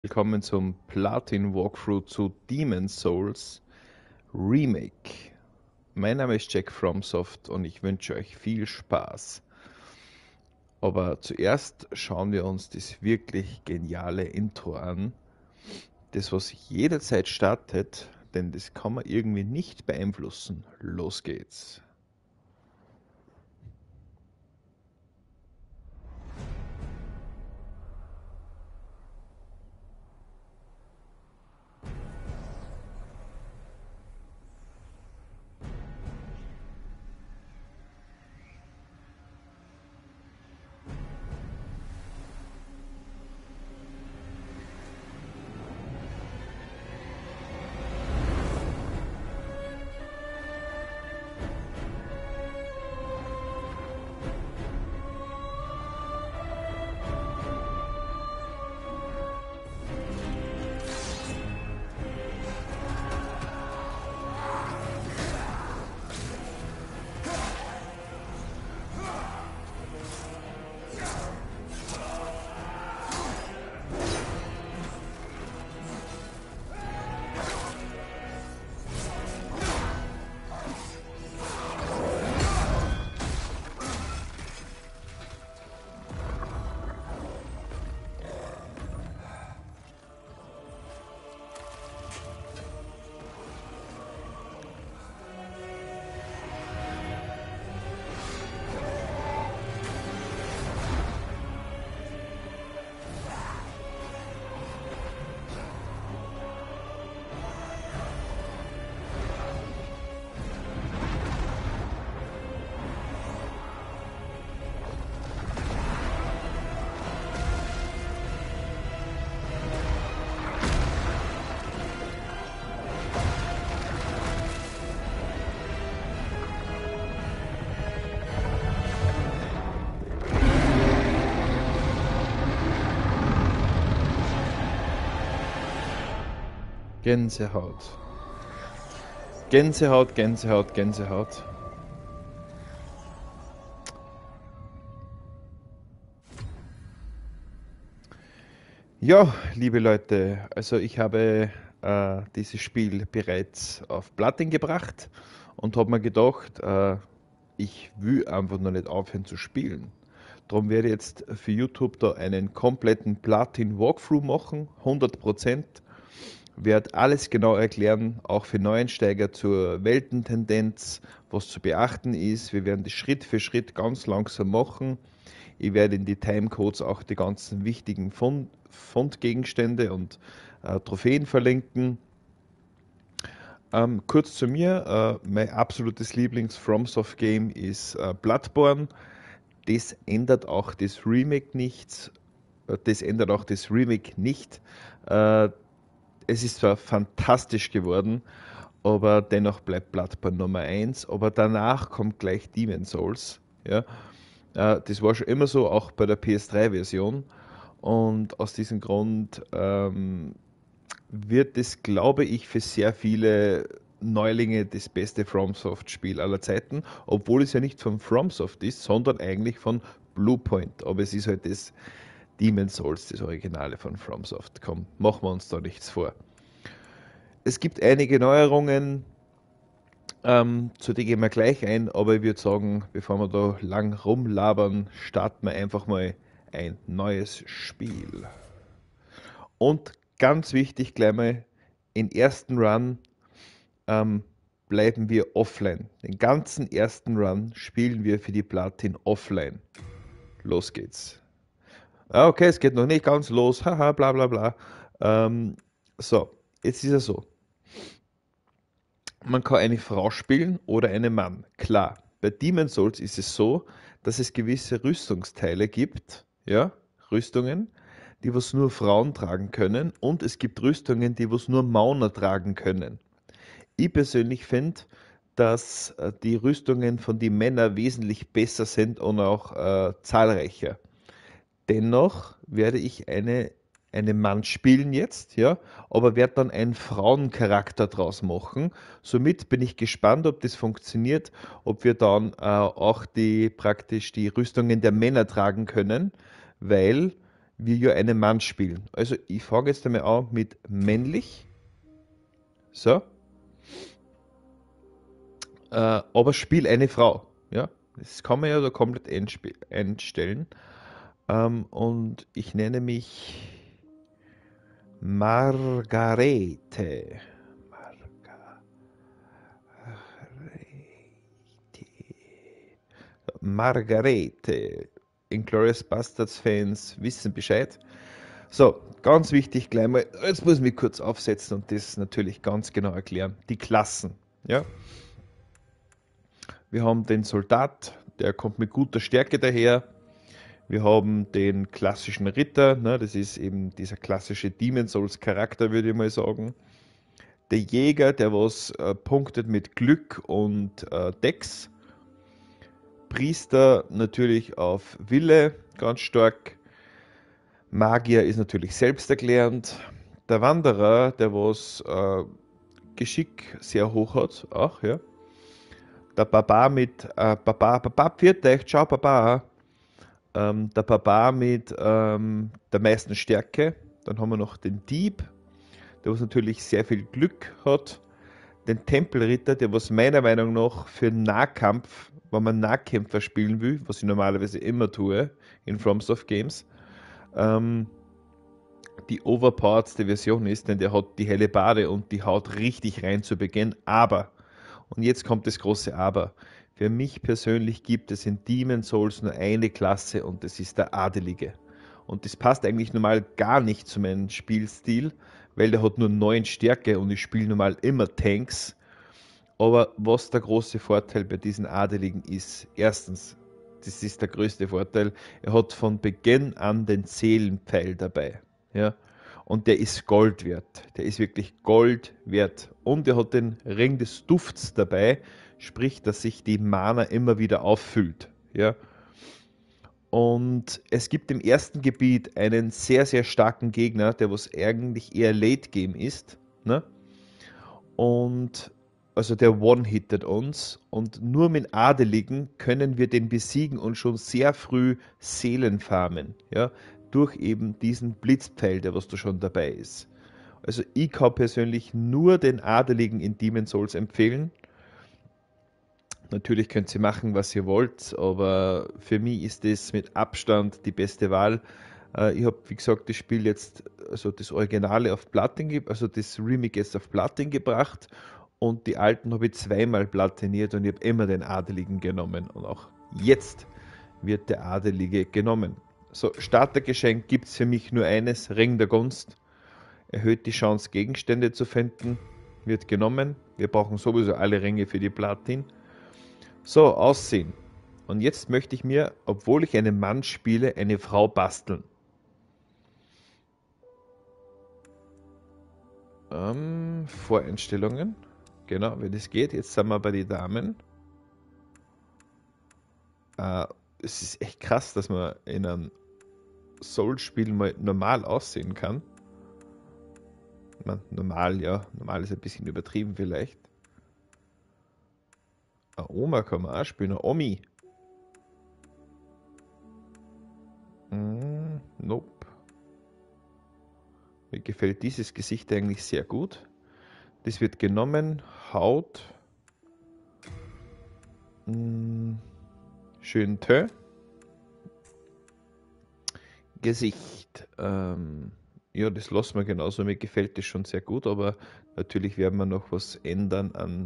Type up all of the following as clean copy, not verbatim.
Willkommen zum Platin Walkthrough zu Demon's Souls Remake. Mein Name ist Jack FromSoft und ich wünsche euch viel Spaß. Aber zuerst schauen wir uns das wirklich geniale Intro an. Das, was jederzeit startet, denn das kann man irgendwie nicht beeinflussen. Los geht's. Gänsehaut. Gänsehaut, Gänsehaut, Gänsehaut. Ja, liebe Leute, also ich habe dieses Spiel bereits auf Platin gebracht und habe mir gedacht, ich will einfach noch nicht aufhören zu spielen. Darum werde ich jetzt für YouTube da einen kompletten Platin Walkthrough machen, 100%. Werde alles genau erklären, auch für Neueinsteiger zur Weltentendenz, was zu beachten ist. Wir werden das Schritt für Schritt ganz langsam machen. Ich werde in die Timecodes auch die ganzen wichtigen Fundgegenstände und Trophäen verlinken. Kurz zu mir, mein absolutes Lieblings-FromSoft-Game ist Bloodborne. Das ändert auch das Remake nicht. Das ändert auch das Remake nicht. Äh, Es ist zwar fantastisch geworden, aber dennoch bleibt Bloodborne Nummer eins. Aber danach kommt gleich Demon's Souls. Ja? Das war schon immer so, auch bei der PS3-Version. Und aus diesem Grund wird es, glaube ich, für sehr viele Neulinge das beste FromSoft-Spiel aller Zeiten, obwohl es ja nicht von FromSoft ist, sondern eigentlich von Bluepoint. Aber es ist halt das Demon's Souls, das Originale von FromSoft. Komm, machen wir uns da nichts vor. Es gibt einige Neuerungen, zu denen gehen wir gleich ein, aber ich würde sagen, bevor wir da lang rumlabern, starten wir einfach mal ein neues Spiel. Und ganz wichtig, gleich mal, im ersten Run ähm, bleiben wir offline. Den ganzen ersten Run spielen wir für die Platin offline. Los geht's. Ah, okay, es geht noch nicht ganz los, haha, bla bla bla. So, jetzt ist es so. Man kann eine Frau spielen oder einen Mann. Klar, bei Demon's Souls ist es so, dass es gewisse Rüstungsteile gibt, ja, Rüstungen, die was nur Frauen tragen können, und es gibt Rüstungen, die was nur Mauner tragen können. Ich persönlich finde, dass die Rüstungen von den Männern wesentlich besser sind und auch zahlreicher. Dennoch werde ich einen Mann spielen jetzt, ja, aber werde dann einen Frauencharakter draus machen. Somit bin ich gespannt, ob das funktioniert, ob wir dann auch praktisch die Rüstungen der Männer tragen können, weil wir ja einen Mann spielen. Also ich fange jetzt einmal an mit männlich. So. Aber spiel eine Frau. Ja. Das kann man ja da komplett einstellen. Und ich nenne mich Margarete. Margarete. Inglourious Basterds Fans wissen Bescheid. So, ganz wichtig gleich mal, jetzt muss ich mich kurz aufsetzen und das natürlich ganz genau erklären. Die Klassen. Ja? Wir haben den Soldat, der kommt mit guter Stärke daher. Wir haben den klassischen Ritter, ne, das ist eben dieser klassische Demon Souls Charakter, würde ich mal sagen. Der Jäger, der was punktet mit Glück und Dex. Priester natürlich auf Wille, ganz stark. Magier ist natürlich selbsterklärend. Der Wanderer, der was Geschick sehr hoch hat, auch, ja. Der Barbar mit Barbar, pfiat euch, ciao Barbar. Der Barbar mit der meisten Stärke. Dann haben wir noch den Dieb, der was natürlich sehr viel Glück hat. Den Tempelritter, der was meiner Meinung nach für Nahkampf, wenn man Nahkämpfer spielen will, was ich normalerweise immer tue in FromSoft Games, die overpoweredste Version ist, denn der hat die Hellebarde und die haut richtig rein zu Beginn. Aber, und jetzt kommt das große Aber, für mich persönlich gibt es in Demon Souls nur eine Klasse und das ist der Adelige. Und das passt eigentlich normal gar nicht zu meinem Spielstil, weil der hat nur 9 Stärke und ich spiele normal immer Tanks. Aber was der große Vorteil bei diesen Adeligen ist, erstens, das ist der größte Vorteil, er hat von Beginn an den Seelenpfeil dabei. Ja? Und der ist Gold wert. Der ist wirklich Gold wert. Und er hat den Ring des Dufts dabei, sprich, dass sich die Mana immer wieder auffüllt. Ja? Und es gibt im ersten Gebiet einen sehr, sehr starken Gegner, der was eigentlich eher Late Game ist. Ne? Und also der One-Hittet uns und nur mit Adeligen können wir den besiegen und schon sehr früh Seelen farmen, ja, durch eben diesen Blitzpfeil, der was da schon dabei ist. Also ich kann persönlich nur den Adeligen in Demon Souls empfehlen. Natürlich könnt ihr machen, was ihr wollt, aber für mich ist das mit Abstand die beste Wahl. Ich habe, wie gesagt, das Spiel jetzt, also das Originale auf Platin, also das Remake jetzt auf Platin gebracht und die alten habe ich zweimal platiniert und ich habe immer den Adeligen genommen und auch jetzt wird der Adelige genommen. So, Startergeschenk gibt es für mich nur eines, Ring der Gunst. Erhöht die Chance, Gegenstände zu finden, wird genommen. Wir brauchen sowieso alle Ringe für die Platin. So, Aussehen. Und jetzt möchte ich mir, obwohl ich einen Mann spiele, eine Frau basteln. Voreinstellungen. Genau, wenn es geht. Jetzt sind wir bei den Damen. Es ist echt krass, dass man in einem Soul-Spiel mal normal aussehen kann. Normal, ja. Normal ist ein bisschen übertrieben vielleicht. Eine Oma kann man auch spielen. Eine Omi. Nope. Mir gefällt dieses Gesicht eigentlich sehr gut. Das wird genommen. Haut. Schön Teint. Gesicht. Ja, das lassen wir genauso. Mir gefällt das schon sehr gut, aber natürlich werden wir noch was ändern an.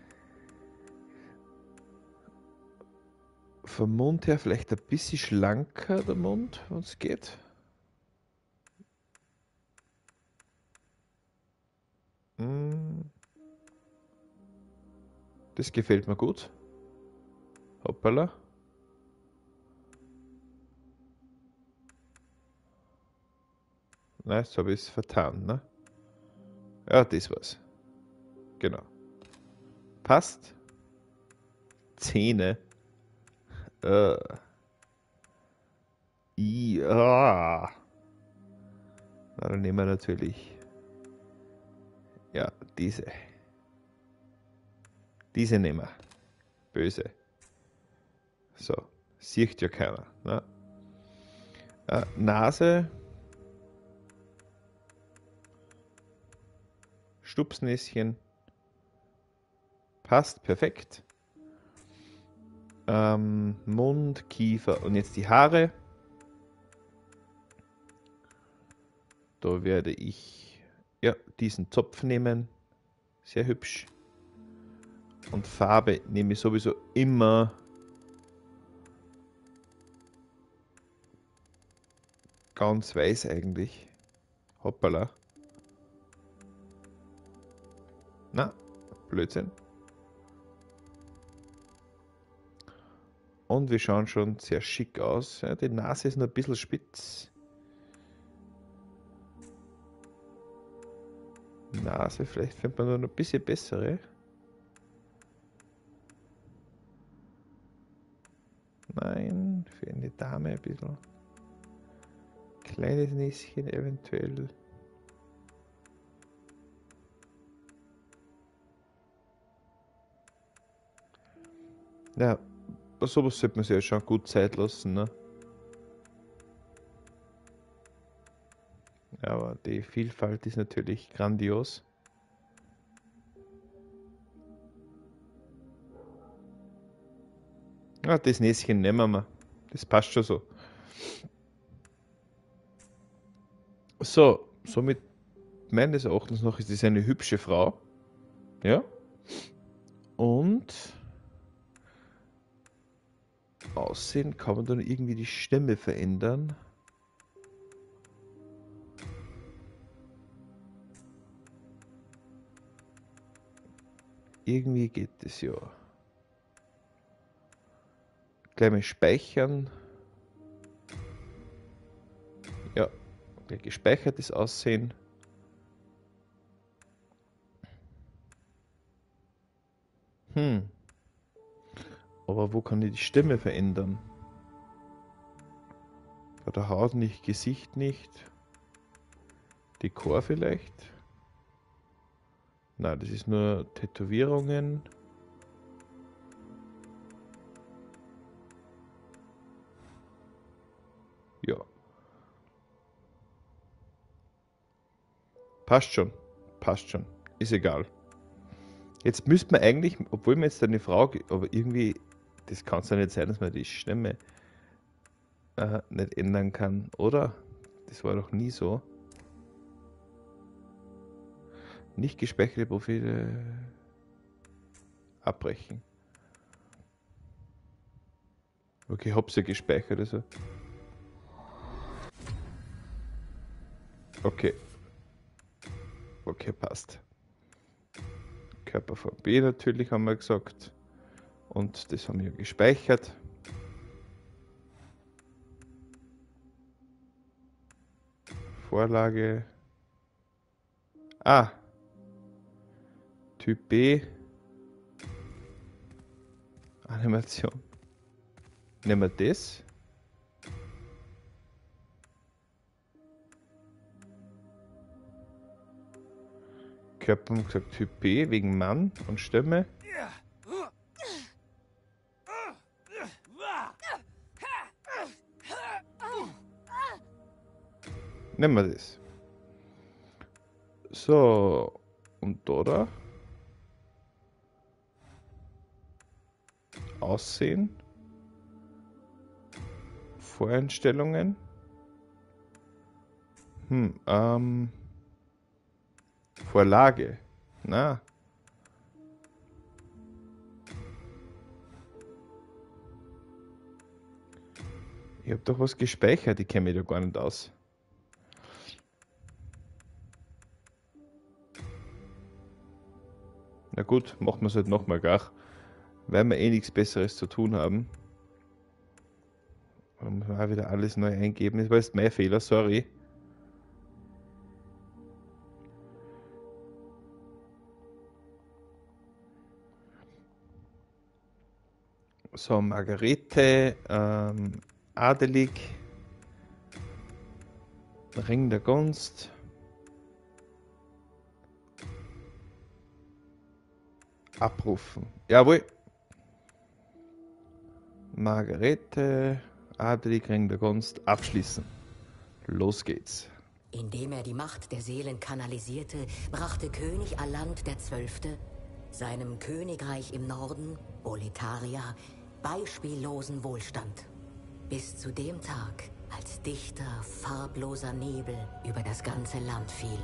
Vom Mund her vielleicht ein bisschen schlanker der Mund, wenn es geht. Das gefällt mir gut. Hoppala. Na, jetzt habe ich es vertan, ne? Ja, das war's. Genau. Passt. Zähne. Äh. Na, dann nehmen wir natürlich. Ja, diese. Diese nehmen wir. Böse. So. Sieht ja keiner. Ne? Nase. Stupsnäschen. Passt, perfekt. Mund, Kiefer und jetzt die Haare. Da werde ich ja, diesen Zopf nehmen. Sehr hübsch. Und Farbe nehme ich sowieso immer ganz weiß eigentlich. Hoppala. Na, Blödsinn. Und wir schauen schon sehr schick aus. Ja, die Nase ist noch ein bisschen spitz. Nase, vielleicht findet man noch ein bisschen bessere. Nein, für eine Dame ein bisschen. Kleines Näschen eventuell. Ja, sowas sollte man sich ja schon gut Zeit lassen, ne? Aber die Vielfalt ist natürlich grandios. Ja, das Näschen nehmen wir. Das passt schon so. So, somit meines Erachtens noch ist das eine hübsche Frau. Ja. Und Aussehen kann man dann irgendwie die Stimme verändern. Irgendwie geht es ja. Gleich mal speichern. Ja, gleich gespeichertes Aussehen. Aber wo kann ich die Stimme verändern? Bei der Haut nicht, Gesicht nicht. Dekor vielleicht? Nein, das ist nur Tätowierungen. Ja. Passt schon. Passt schon. Ist egal. Jetzt müsste man eigentlich, obwohl man jetzt eine Frau, aber irgendwie, das kann es ja nicht sein, dass man die Stimme nicht ändern kann, oder? Das war doch nie so. Nicht gespeicherte Profile abbrechen. Okay, hab's ja gespeichert, also. Okay. Okay, passt. Körper VB natürlich haben wir gesagt. Und das haben wir gespeichert. Vorlage. Ah. Typ B. Animation. Nehmen wir das. Körper haben gesagt Typ B wegen Mann und Stimme. Nehmen wir das. So. Und da. Aussehen. Voreinstellungen. Vorlage. Na. Ich habe doch was gespeichert, ich kenne mich da gar nicht aus. Na gut, machen wir es halt nochmal gar. Weil wir eh nichts Besseres zu tun haben. Dann muss man auch wieder alles neu eingeben. Das war jetzt mein Fehler, sorry. So, Margarete, adelig, Ring der Gunst. Abrufen. Jawohl. Margarete, adelig, Ring der Gunst, abschließen. Los geht's. Indem er die Macht der Seelen kanalisierte, brachte König Aland XII. Seinem Königreich im Norden, Boletaria, beispiellosen Wohlstand. Bis zu dem Tag, als dichter, farbloser Nebel über das ganze Land fiel.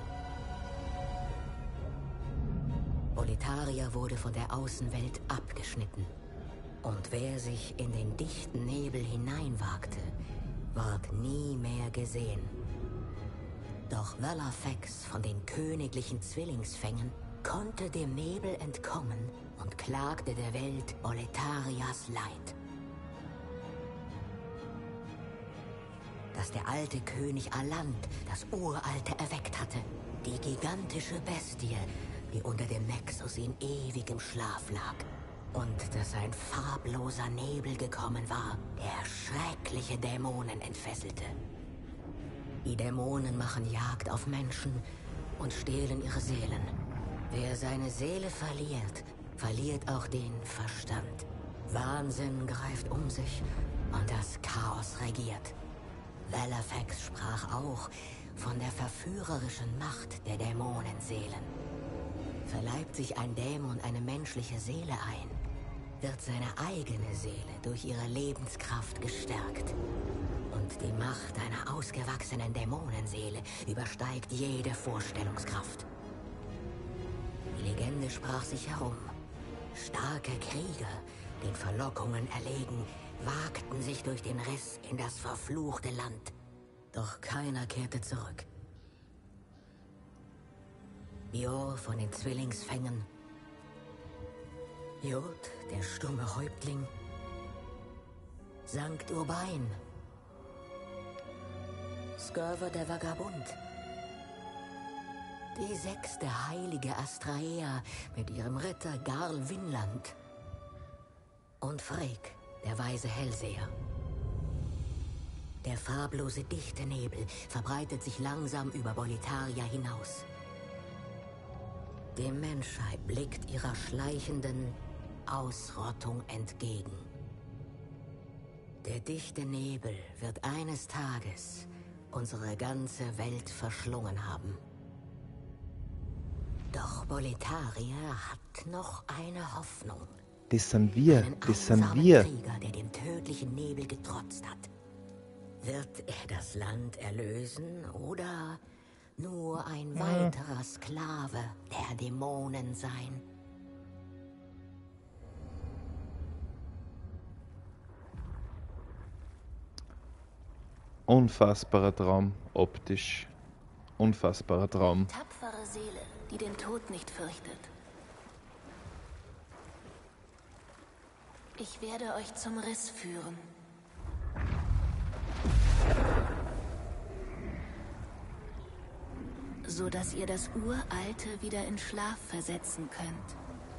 Boletaria wurde von der Außenwelt abgeschnitten. Und wer sich in den dichten Nebel hineinwagte, ward nie mehr gesehen. Doch Valafex von den königlichen Zwillingsfängen konnte dem Nebel entkommen und klagte der Welt Boletarias Leid. Dass der alte König Aland das Uralte erweckt hatte, die gigantische Bestie, die unter dem Nexus in ewigem Schlaf lag. Und dass ein farbloser Nebel gekommen war, der schreckliche Dämonen entfesselte. Die Dämonen machen Jagd auf Menschen und stehlen ihre Seelen. Wer seine Seele verliert, verliert auch den Verstand. Wahnsinn greift um sich und das Chaos regiert. Valafex sprach auch von der verführerischen Macht der Dämonenseelen. Verleibt sich ein Dämon eine menschliche Seele ein, wird seine eigene Seele durch ihre Lebenskraft gestärkt. Und die Macht einer ausgewachsenen Dämonenseele übersteigt jede Vorstellungskraft. Die Legende sprach sich herum. Starke Krieger, den Verlockungen erlegen, wagten sich durch den Riss in das verfluchte Land. Doch keiner kehrte zurück. Bior von den Zwillingsfängen, Jod, der stumme Häuptling, Sankt Urbain, Skirver der Vagabund, die 6. heilige Astraea mit ihrem Ritter Garl Vinland und Freyk, der weise Hellseher. Der farblose dichte Nebel verbreitet sich langsam über Boletaria hinaus. Die Menschheit blickt ihrer schleichenden Ausrottung entgegen. Der dichte Nebel wird eines Tages unsere ganze Welt verschlungen haben. Doch Boletaria hat noch eine Hoffnung. Das sind wir, Einen das sind einsamen wir. Krieger, der dem tödlichen Nebel getrotzt hat. Wird er das Land erlösen oder nur ein weiterer Sklave der Dämonen sein? Unfassbarer Traum, optisch. Unfassbarer Traum. Tapfere Seele, die den Tod nicht fürchtet. Ich werde euch zum Riss führen. So dass ihr das Uralte wieder in Schlaf versetzen könnt.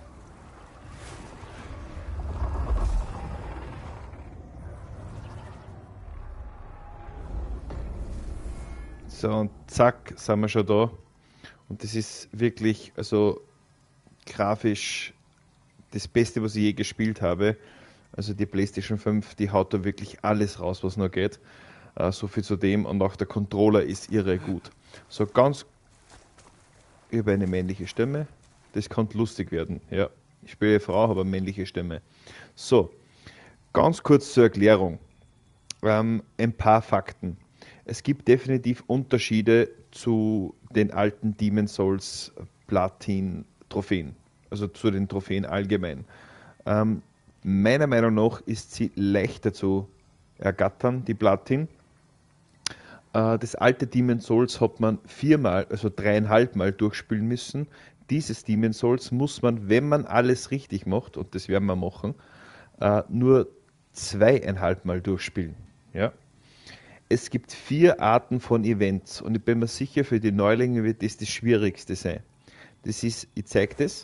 So, und zack, sind wir schon da. Und das ist wirklich, also grafisch das Beste, was ich je gespielt habe. Also die PlayStation 5, die haut da wirklich alles raus, was noch geht. So viel zu dem. Und auch der Controller ist irre gut. So ganz über eine männliche Stimme. Das kann lustig werden. Ja, ich spiele Frau, habe eine männliche Stimme. So, ganz kurz zur Erklärung. Ein paar Fakten. Es gibt definitiv Unterschiede zu den alten Demon's Souls Platin-Trophäen, also zu den Trophäen allgemein. Meiner Meinung nach ist sie leichter zu ergattern, die Platin. Das alte Demon's Souls hat man 4-mal, also 3,5 Mal durchspielen müssen. Dieses Demon's Souls muss man, wenn man alles richtig macht, und das werden wir machen, nur 2,5 Mal durchspielen. Ja? Es gibt 4 Arten von Events und ich bin mir sicher, für die Neulinge wird das Schwierigste sein. Das ist, ich zeige das.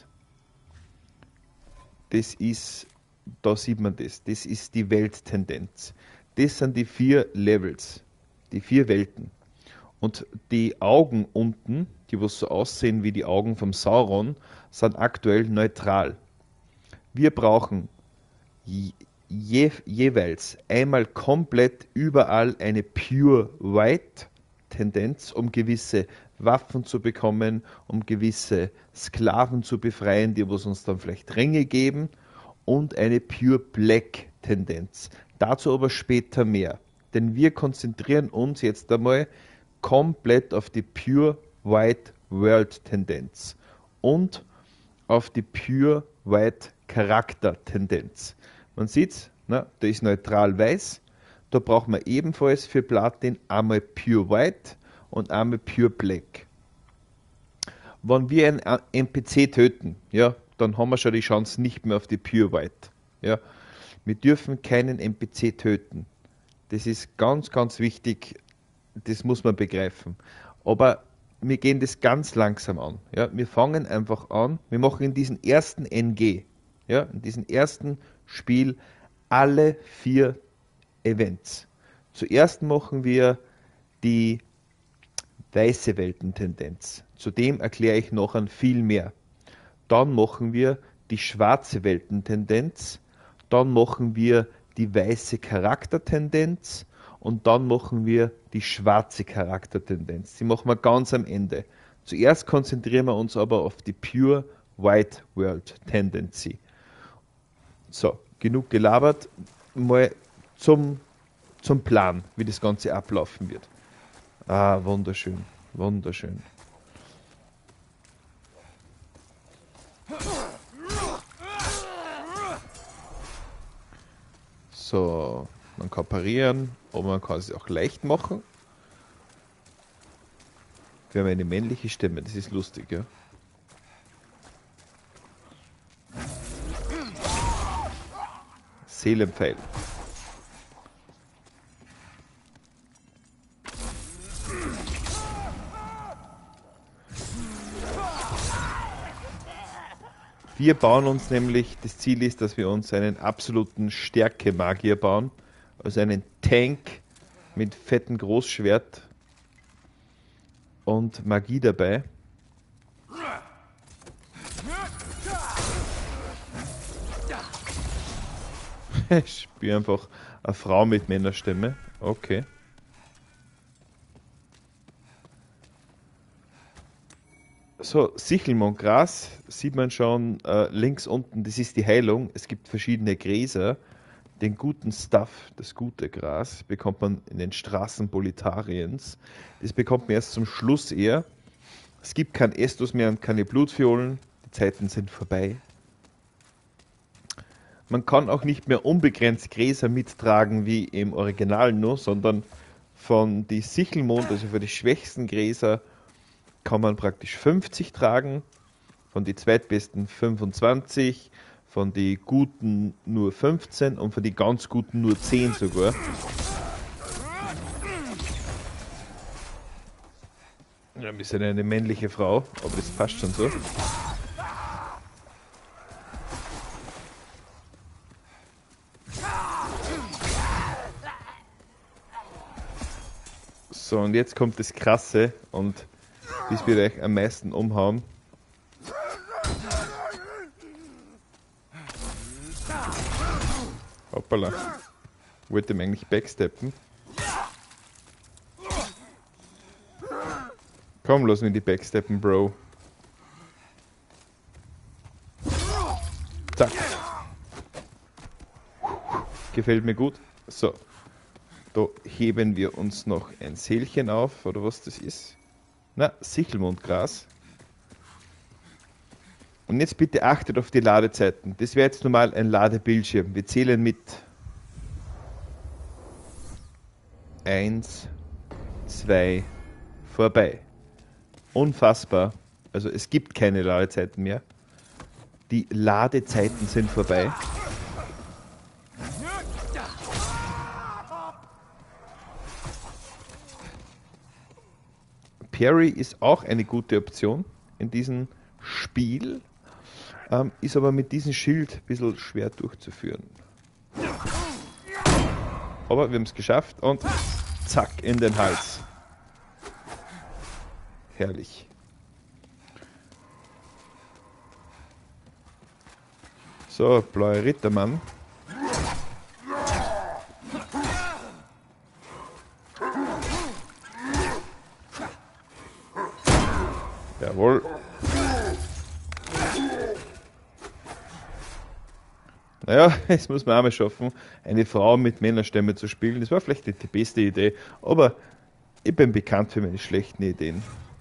Das ist, da sieht man das. Das ist die Welttendenz. Das sind die 4 Levels, die 4 Welten. Und die Augen unten, die was so aussehen wie die Augen vom Sauron, sind aktuell neutral. Wir brauchen jeweils einmal komplett überall eine Pure White Tendenz, um gewisse Waffen zu bekommen, um gewisse Sklaven zu befreien, die was uns dann vielleicht Ränge geben, und eine Pure Black Tendenz. Dazu aber später mehr. Denn wir konzentrieren uns jetzt einmal komplett auf die Pure White World Tendenz und auf die Pure White Charakter Tendenz. Man sieht, da ist neutral weiß. Da braucht man ebenfalls für Platin einmal Pure White und einmal Pure Black. Wenn wir einen NPC töten, ja, dann haben wir schon die Chance nicht mehr auf die Pure White. Ja. Wir dürfen keinen NPC töten. Das ist ganz, ganz wichtig. Das muss man begreifen. Aber wir gehen das ganz langsam an. Ja. Wir fangen einfach an. Wir machen in diesem ersten NG, ja, in diesem ersten Spiel alle 4 Events. Zuerst machen wir die weiße Weltentendenz. Zudem erkläre ich noch an viel mehr. Dann machen wir die schwarze Weltentendenz. Dann machen wir die weiße Charaktertendenz. Und dann machen wir die schwarze Charaktertendenz. Die machen wir ganz am Ende. Zuerst konzentrieren wir uns aber auf die Pure White World Tendency. So, genug gelabert. Mal zum Plan, wie das Ganze ablaufen wird. Ah, wunderschön, wunderschön. So, man kann parieren, aber man kann es auch leicht machen. Wir haben eine männliche Stimme, das ist lustig, ja. Seelenpfeil. Wir bauen uns nämlich, das Ziel ist, dass wir uns einen absoluten Stärke-Magier bauen, also einen Tank mit fetten Großschwert und Magie dabei. Ich spüre einfach eine Frau mit Männerstimme. Okay. So, Sichelmondgras sieht man schon links unten, das ist die Heilung. Es gibt verschiedene Gräser. Den guten Stuff, das gute Gras, bekommt man in den Straßen Bolitariens. Das bekommt man erst zum Schluss eher. Es gibt kein Estus mehr und keine Blutviolen. Die Zeiten sind vorbei. Man kann auch nicht mehr unbegrenzt Gräser mittragen wie im Original nur, sondern von die Sichelmond, also für die schwächsten Gräser, kann man praktisch 50 tragen, von die zweitbesten 25, von die guten nur 15 und von die ganz guten nur 10 sogar. Ja, wir sind eine männliche Frau, aber das passt schon so. So, und jetzt kommt das Krasse und das wird euch am meisten umhauen. Hoppala. Wollte ihm eigentlich backsteppen. Komm, lass mich die backsteppen, Bro. Zack. Gefällt mir gut. So. Da heben wir uns noch ein Seelchen auf, oder was das ist. Na, Sichelmondgras. Und jetzt bitte achtet auf die Ladezeiten. Das wäre jetzt normal ein Ladebildschirm. Wir zählen mit 1, 2, vorbei. Unfassbar. Also es gibt keine Ladezeiten mehr. Die Ladezeiten sind vorbei. Parry ist auch eine gute Option in diesem Spiel, ist aber mit diesem Schild ein bisschen schwer durchzuführen. Aber wir haben es geschafft und zack, in den Hals. Herrlich. So, blaue Rittermann. Naja, es muss man auch mal schaffen, eine Frau mit Männerstämme zu spielen. Das war vielleicht nicht die beste Idee, aber ich bin bekannt für meine schlechten Ideen.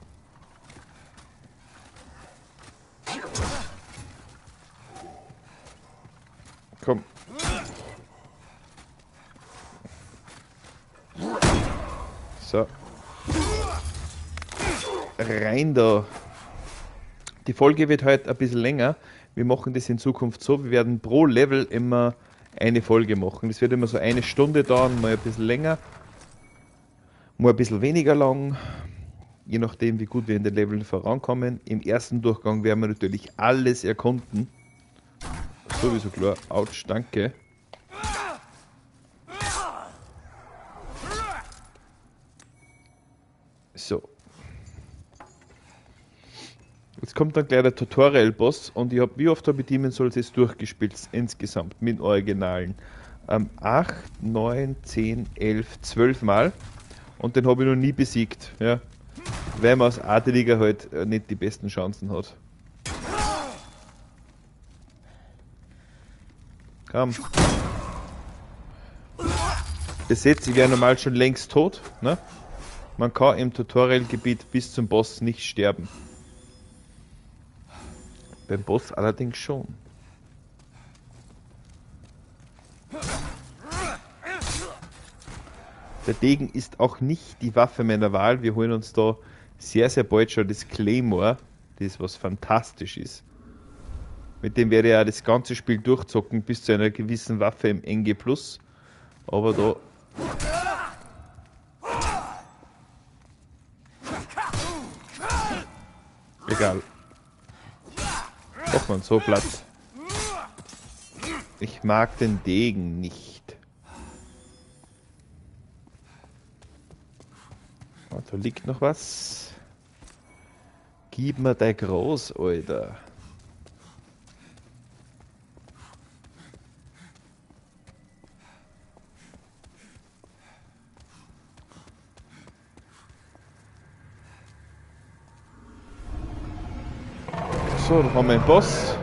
Komm. So. Rein da. Die Folge wird heute ein bisschen länger. Wir machen das in Zukunft so, wir werden pro Level immer eine Folge machen. Das wird immer so eine Stunde dauern, mal ein bisschen länger, mal ein bisschen weniger lang, je nachdem wie gut wir in den Leveln vorankommen. Im ersten Durchgang werden wir natürlich alles erkunden. Sowieso klar. Autsch, danke. So. Jetzt kommt dann gleich der Tutorial-Boss und ich habe, wie oft habe ich Demon's Souls jetzt durchgespielt insgesamt mit Originalen? 8, 9, 10, 11, 12 Mal und den habe ich noch nie besiegt, ja. Weil man als Adeliger halt nicht die besten Chancen hat. Komm. Ihr seht, ich wäre normal schon längst tot, ne? Man kann im Tutorial-Gebiet bis zum Boss nicht sterben. Beim Boss allerdings schon. Der Degen ist auch nicht die Waffe meiner Wahl. Wir holen uns da sehr, sehr bald schon das Claymore, das was fantastisch ist. Mit dem werde ich ja das ganze Spiel durchzocken bis zu einer gewissen Waffe im NG+. Aber da... Egal. Doch man so platt. Ich mag den Degen nicht. Oh, da liegt noch was. Gib mir dein Groß, Alter. So, dann haben wir einen Boss.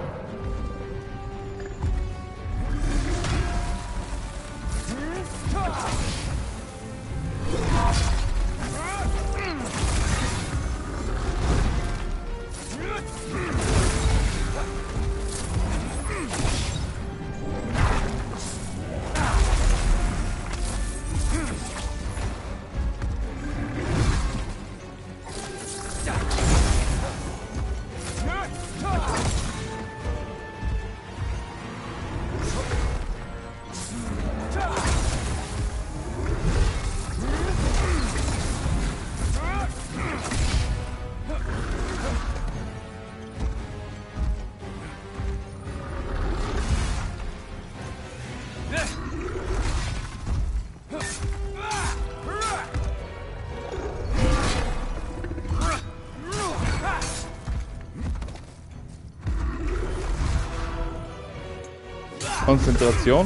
Konzentration.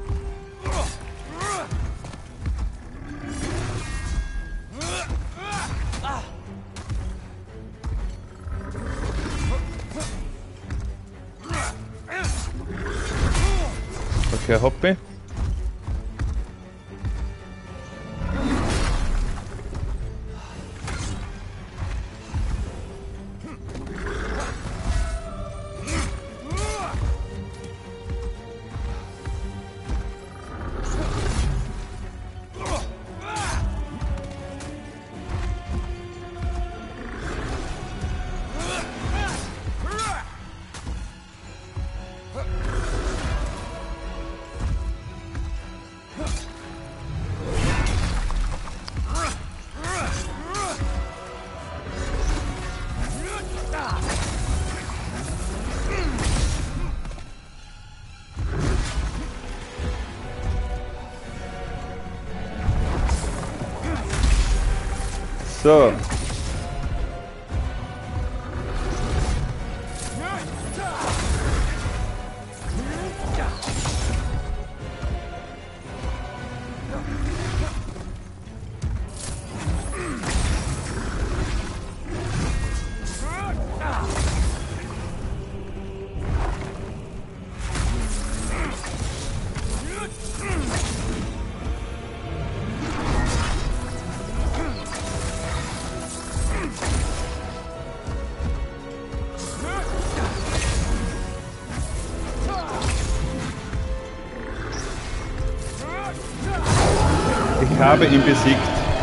Okay, hoppe. So. habe ihn besiegt.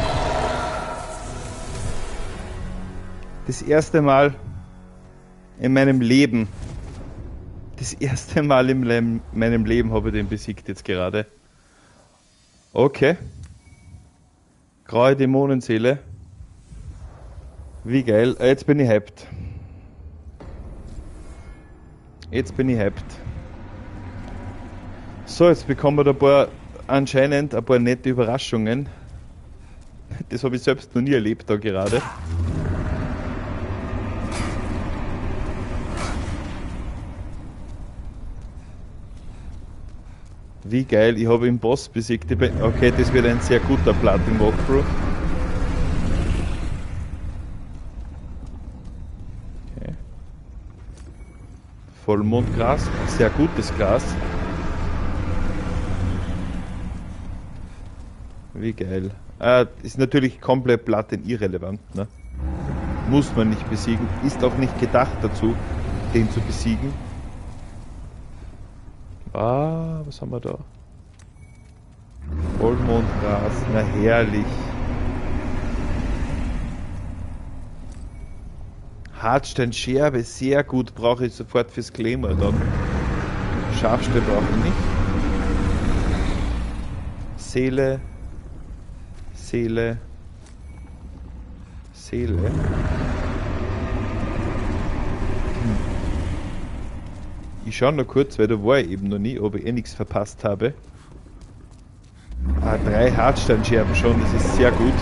Das erste Mal in meinem Leben. Das erste Mal in meinem Leben habe ich den besiegt jetzt gerade. Okay. Graue Dämonenseele. Wie geil. Jetzt bin ich hyped. Jetzt bin ich hyped. So, jetzt bekommen wir anscheinend ein paar nette Überraschungen. Das habe ich selbst noch nie erlebt da gerade. Wie geil, ich habe den Boss besiegt. Okay, das wird ein sehr guter Platin-Walkthrough. Okay. Vollmondgras, sehr gutes Gras. Wie geil. Ist natürlich komplett Platin irrelevant, ne? Muss man nicht besiegen. Ist auch nicht gedacht dazu, den zu besiegen. Was haben wir da? Vollmondgras, na herrlich. Hartsteinscherbe, sehr gut, brauche ich sofort fürs Claymore dann. Scharfstein brauche ich nicht. Seele. Ich schaue noch kurz, weil da war ich eben noch nie, ob ich eh nichts verpasst habe. 3 Hartsteinscherben schon, das ist sehr gut.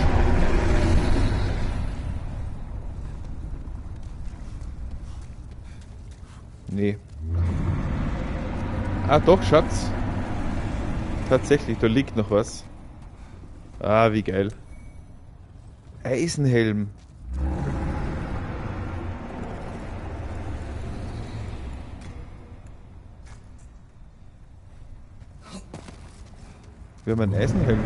Nee. Doch, Schatz. Tatsächlich, da liegt noch was. Wie geil. Eisenhelm. Wir haben einen Eisenhelm.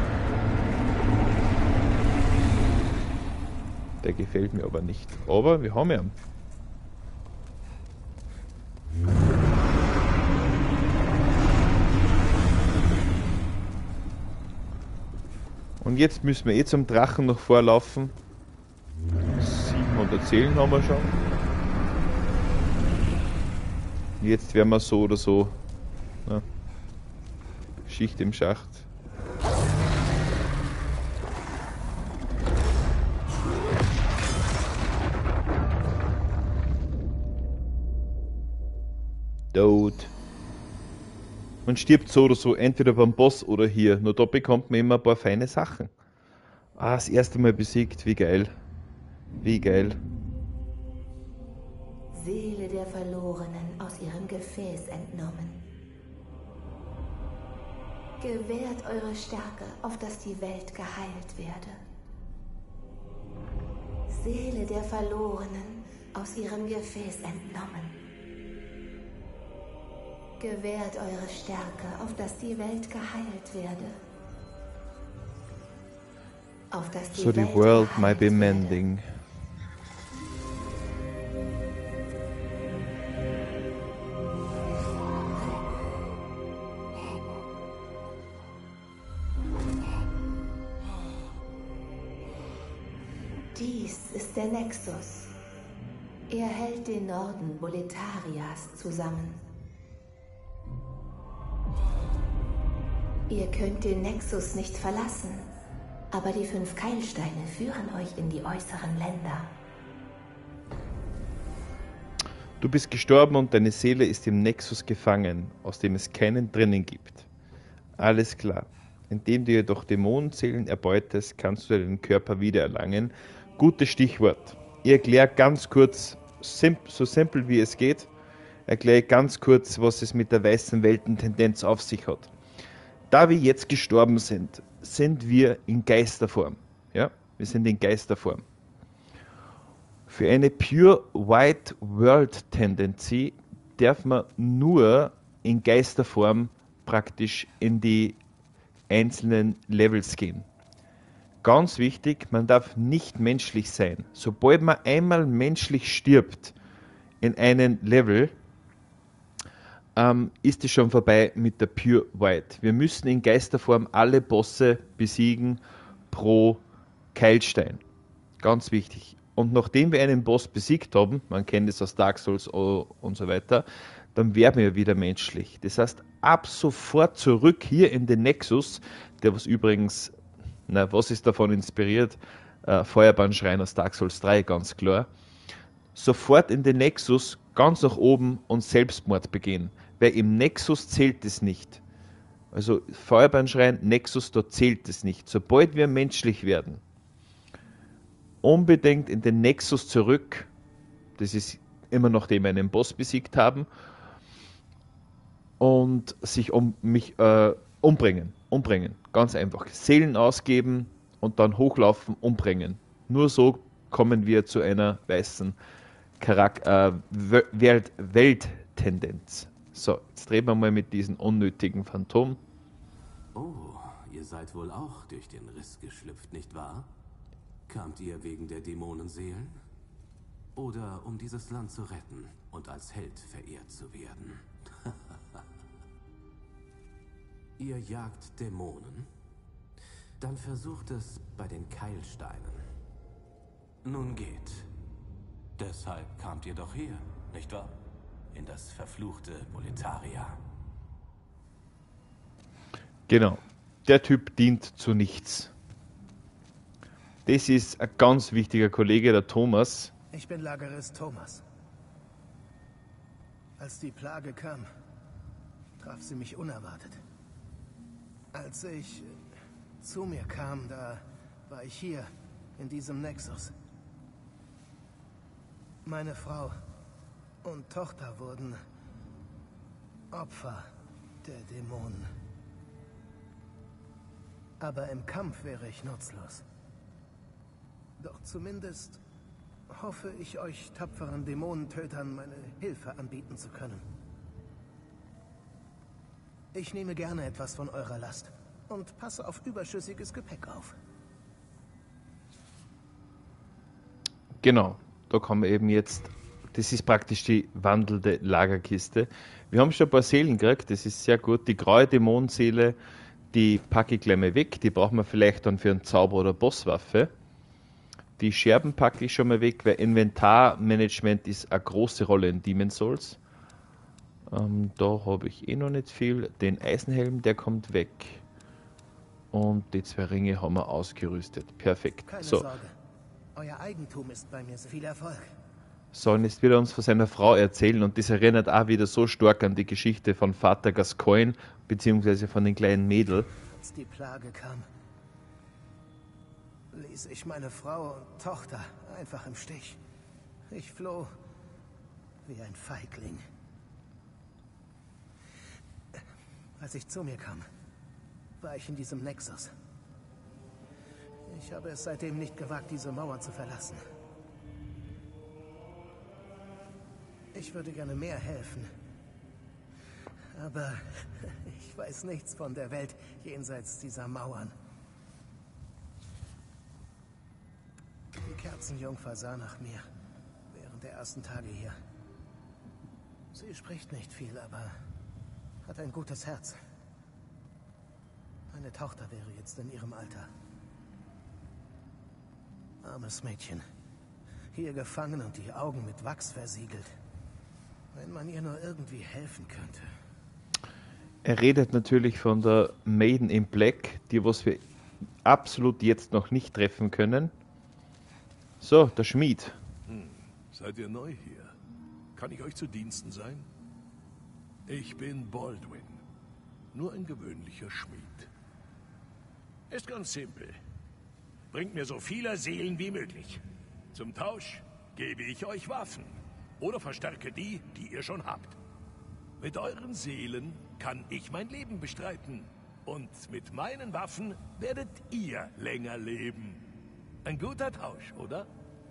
Der gefällt mir aber nicht. Aber wir haben ihn. Und jetzt müssen wir zum Drachen noch vorlaufen. 700 Seelen haben wir schon. Jetzt werden wir so oder so. Na, Schicht im Schacht. Tot. Man stirbt so oder so, entweder beim Boss oder hier. Nur da bekommt man immer ein paar feine Sachen. Das erste Mal besiegt, wie geil. Wie geil. Seele der Verlorenen aus ihrem Gefäß entnommen. Gewährt eure Stärke, auf dass die Welt geheilt werde. Seele der Verlorenen aus ihrem Gefäß entnommen. Gewährt eure Stärke, auf dass die Welt geheilt werde. Auf dass die So the Welt world geheilt might be werde. mending. Dies ist der Nexus. Er hält den Norden Boletarias zusammen. Ihr könnt den Nexus nicht verlassen, aber die 5 Keilsteine führen euch in die äußeren Länder. Du bist gestorben und deine Seele ist im Nexus gefangen, aus dem es keinen drinnen gibt. Alles klar. Indem du jedoch Dämonenseelen erbeutest, kannst du deinen Körper wiedererlangen. Gutes Stichwort. Ich erkläre ganz kurz, so simpel wie es geht, erkläre ganz kurz, was es mit der weißen Weltentendenz auf sich hat. Da wir jetzt gestorben sind, sind wir in Geisterform. Ja? Wir sind in Geisterform. Für eine Pure White World Tendency darf man nur in Geisterform praktisch in die einzelnen Levels gehen. Ganz wichtig, man darf nicht menschlich sein. Sobald man einmal menschlich stirbt in einem Level, ist es schon vorbei mit der Pure White. Wir müssen in Geisterform alle Bosse besiegen pro Keilstein. Ganz wichtig. Und nachdem wir einen Boss besiegt haben, man kennt es aus Dark Souls und so weiter, dann werden wir wieder menschlich. Das heißt, ab sofort zurück hier in den Nexus, der was übrigens, was ist davon inspiriert? Feuerbahnschrein aus Dark Souls 3, ganz klar. Sofort in den Nexus, ganz nach oben und Selbstmord begehen. Weil im Nexus zählt es nicht. Also Feuerbahnschrein, Nexus, da zählt es nicht. Sobald wir menschlich werden, unbedingt in den Nexus zurück. Das ist immer nachdem wir einen Boss besiegt haben. Und sich umbringen. Umbringen. Ganz einfach. Seelen ausgeben und dann hochlaufen, umbringen. Nur so kommen wir zu einer weißen Welttendenz. So, jetzt reden wir mal mit diesem unnötigen Phantom. Oh, ihr seid wohl auch durch den Riss geschlüpft, nicht wahr? Kamt ihr wegen der Dämonenseelen? Oder um dieses Land zu retten und als Held verehrt zu werden? Ihr jagt Dämonen? Dann versucht es bei den Keilsteinen. Nun geht. Deshalb kamt ihr doch hier, nicht wahr? In das verfluchte Boletaria. Genau. Der Typ dient zu nichts. Das ist ein ganz wichtiger Kollege, der Thomas. Ich bin Lagerist Thomas. Als die Plage kam, traf sie mich unerwartet. Als ich zu mir kam, da war ich hier, in diesem Nexus. Meine Frau und Tochter wurden Opfer der Dämonen. Aber im Kampf wäre ich nutzlos. Doch zumindest hoffe ich, euch tapferen Dämonentötern meine Hilfe anbieten zu können. Ich nehme gerne etwas von eurer Last und passe auf überschüssiges Gepäck auf. Genau, da kommen wir eben jetzt, das ist praktisch die wandelnde Lagerkiste. Wir haben schon ein paar Seelen gekriegt, das ist sehr gut. Die graue Dämonenseele, die packe ich gleich mal weg, die brauchen wir vielleicht dann für einen Zauber oder Bosswaffe. Die Scherben packe ich schon mal weg, weil Inventarmanagement ist eine große Rolle in Demon's Souls. Da habe ich eh noch nicht viel. Den Eisenhelm, der kommt weg. Und die 2 Ringe haben wir ausgerüstet. Perfekt. Keine So. Sorge. Euer Eigentum ist bei mir viel Erfolg. Sollen jetzt wieder uns von seiner Frau erzählen und das erinnert auch wieder so stark an die Geschichte von Vater Gascoigne, beziehungsweise von den kleinen Mädel. Als die Plage kam, ließ ich meine Frau und Tochter einfach im Stich. Ich floh wie ein Feigling. Als ich zu mir kam, war ich in diesem Nexus. Ich habe es seitdem nicht gewagt, diese Mauern zu verlassen. Ich würde gerne mehr helfen. Aber ich weiß nichts von der Welt jenseits dieser Mauern. Die Kerzenjungfer sah nach mir während der ersten Tage hier. Sie spricht nicht viel, aber hat ein gutes Herz. Meine Tochter wäre jetzt in ihrem Alter. Armes Mädchen. Hier gefangen und die Augen mit Wachs versiegelt. Wenn man ihr nur irgendwie helfen könnte. Er redet natürlich von der Maiden in Black, die was wir absolut jetzt noch nicht treffen können. So, der Schmied. Seid ihr neu hier? Kann ich euch zu Diensten sein? Ich bin Baldwin. Nur ein gewöhnlicher Schmied. Ist ganz simpel. Bringt mir so viele Seelen wie möglich. Zum Tausch gebe ich euch Waffen. Oder verstärke die, die ihr schon habt. Mit euren Seelen kann ich mein Leben bestreiten. Und mit meinen Waffen werdet ihr länger leben. Ein guter Tausch, oder?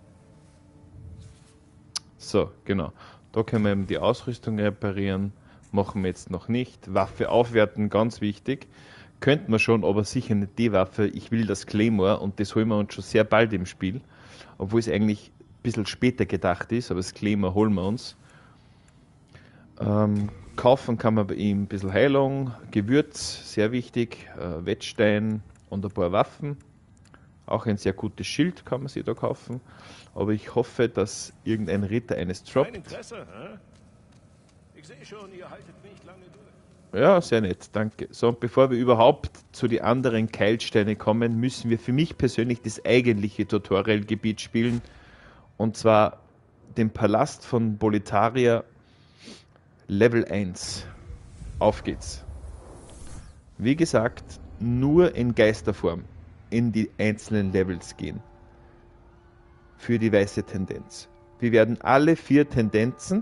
So, genau. Da können wir eben die Ausrüstung reparieren. Machen wir jetzt noch nicht. Waffe aufwerten, ganz wichtig. Könnten wir schon, aber sicher nicht die Waffe. Ich will das Claymore und das holen wir uns schon sehr bald im Spiel. Obwohl es eigentlich ein bisschen später gedacht ist, aber das Claymore holen wir uns. Kaufen kann man bei ihm ein bisschen Heilung, Gewürz, sehr wichtig, Wettstein und ein paar Waffen. Auch ein sehr gutes Schild kann man sich da kaufen. Aber ich hoffe, dass irgendein Ritter eines Kein droppt. Interesse, hä? Ich sehe schon, ihr haltet nicht lange durch. Ja, sehr nett, danke. So, und bevor wir überhaupt zu den anderen Keilsteine kommen, müssen wir für mich persönlich das eigentliche Tutorial-Gebiet spielen. Und zwar den Palast von Boletaria Level 1. Auf geht's. Wie gesagt, nur in Geisterform in die einzelnen Levels gehen. Für die weiße Tendenz. Wir werden alle 4 Tendenzen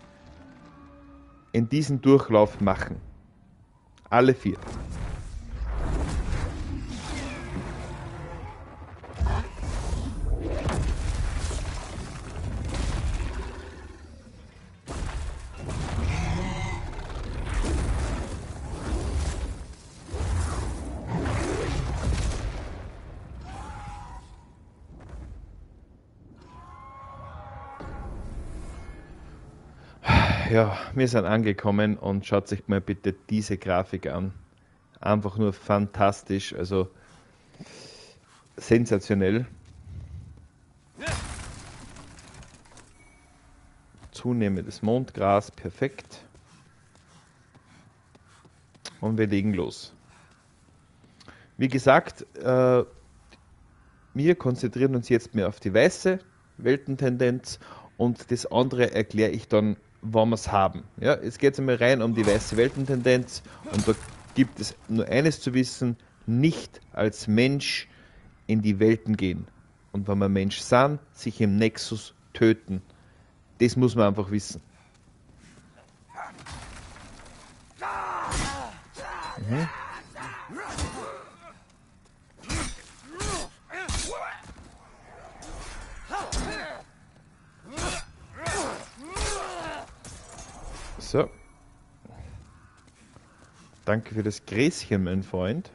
in diesem Durchlauf machen. Alle 4. Ja, wir sind angekommen und schaut sich mal bitte diese Grafik an. Einfach nur fantastisch, also sensationell. Zunehmendes Mondgras, perfekt. Und wir legen los. Wie gesagt, wir konzentrieren uns jetzt mehr auf die weiße Weltentendenz und das andere erkläre ich dann, wann wir es haben. Ja, jetzt geht es einmal rein um die weiße Weltentendenz und da gibt es nur eines zu wissen, nicht als Mensch in die Welten gehen. Und wenn wir Mensch sind, sich im Nexus töten. Das muss man einfach wissen. Mhm. So. Danke für das Gräschen, mein Freund.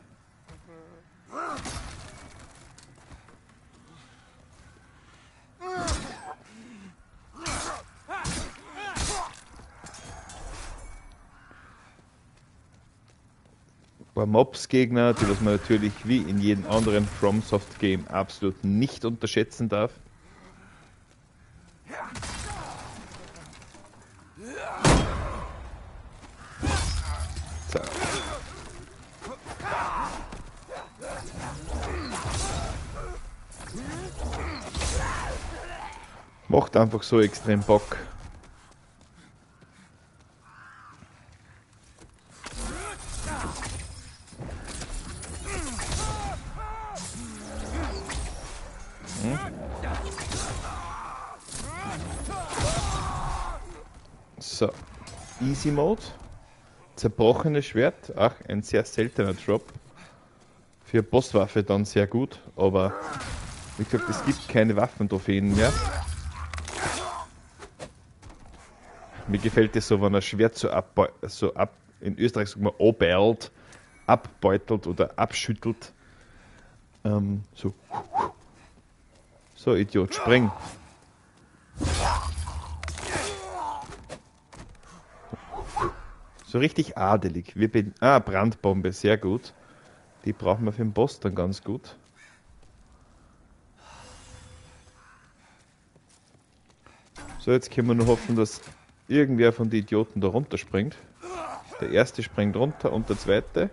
Ein paar Mobs-Gegner, die was man natürlich wie in jedem anderen FromSoft-Game absolut nicht unterschätzen darf. So. Macht einfach so extrem Bock. So, Easy Mode, zerbrochenes Schwert, ach, ein sehr seltener Drop. Für Bosswaffe dann sehr gut, aber wie gesagt, es gibt keine Waffentrophäen mehr. Mir gefällt es so, wenn ein Schwert in Österreich sagt man abbeult, abbeutelt oder abschüttelt. So, Idiot, spring. So richtig adelig. Brandbombe, sehr gut. Die brauchen wir für den Boss dann ganz gut. So, jetzt können wir nur hoffen, dass irgendwer von den Idioten da runterspringt. Der erste springt runter und der zweite.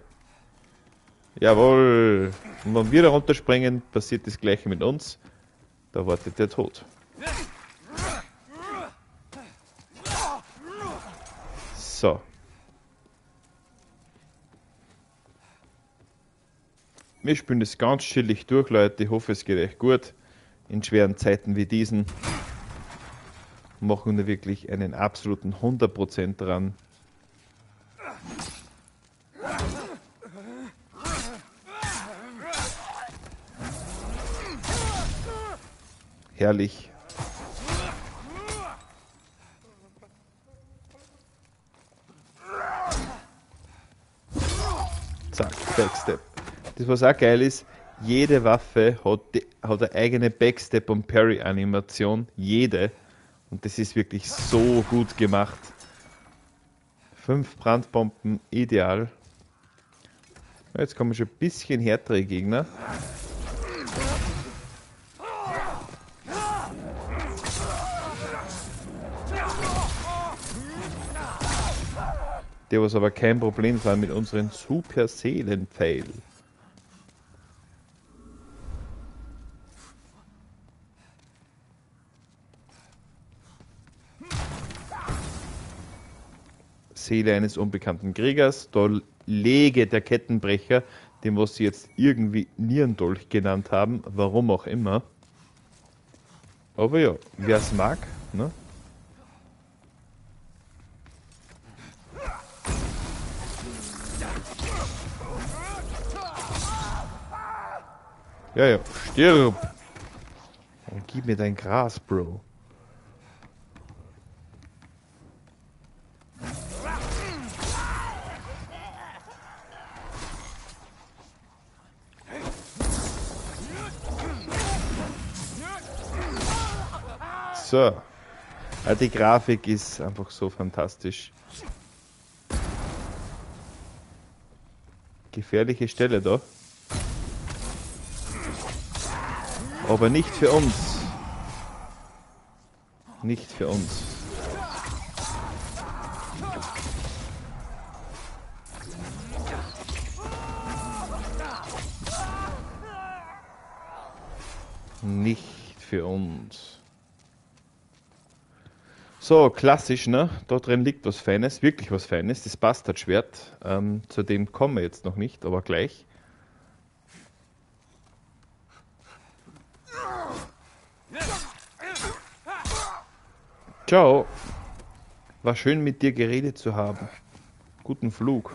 Jawohl! Und wenn wir da runterspringen, passiert das gleiche mit uns. Da wartet der Tod. So. Wir spielen das ganz chillig durch, Leute. Ich hoffe, es geht euch gut. In schweren Zeiten wie diesen machen wir wirklich einen absoluten 100% dran. Herrlich. Zack, Backstep. Das, was auch geil ist, jede Waffe hat eine eigene Backstep- und Parry-Animation. Jede. Und das ist wirklich so gut gemacht. 5 Brandbomben, ideal. Jetzt kommen schon ein bisschen härtere Gegner. Die was aber kein Problem waren mit unseren Super Seelenpfeil. Seele eines unbekannten Kriegers. Da lege der Kettenbrecher, dem was sie jetzt irgendwie Nierendolch genannt haben, warum auch immer. Aber ja, wer es mag, ne? Ja, ja, stirb! Und gib mir dein Gras, Bro. So. Ja, die Grafik ist einfach so fantastisch. Gefährliche Stelle da. Aber nicht für uns. Nicht für uns. Nicht für uns. So, klassisch, ne? Da drin liegt was Feines, wirklich was Feines, das Bastardschwert. Zu dem kommen wir jetzt noch nicht, aber gleich. Ciao. War schön mit dir geredet zu haben. Guten Flug.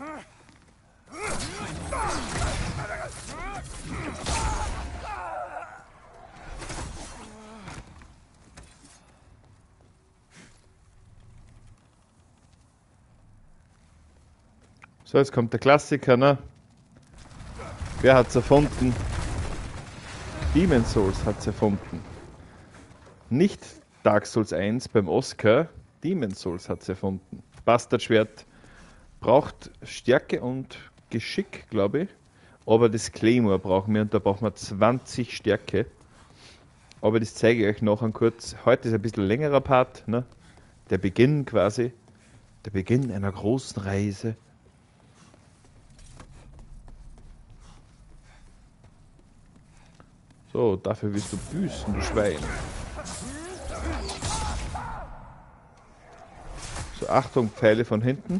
So, jetzt kommt der Klassiker, ne? Wer hat's erfunden? Demon's Souls hat's erfunden. Nicht Dark Souls 1 beim Oscar, Demon's Souls hat's erfunden. Bastardschwert braucht Stärke und Geschick, glaube ich. Aber das Claymore brauchen wir und da brauchen wir 20 Stärke. Aber das zeige ich euch nachher kurz. Heute ist ein bisschen längerer Part, ne? Der Beginn quasi. Der Beginn einer großen Reise. So, dafür wirst du büßen, du Schwein. So, Achtung, Pfeile von hinten.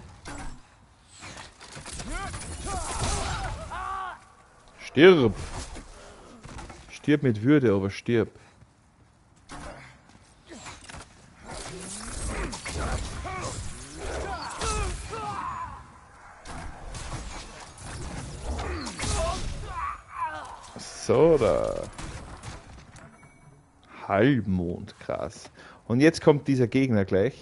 Stirb! Stirb mit Würde, aber stirb. So, da. Halbmond, krass. Und jetzt kommt dieser Gegner gleich.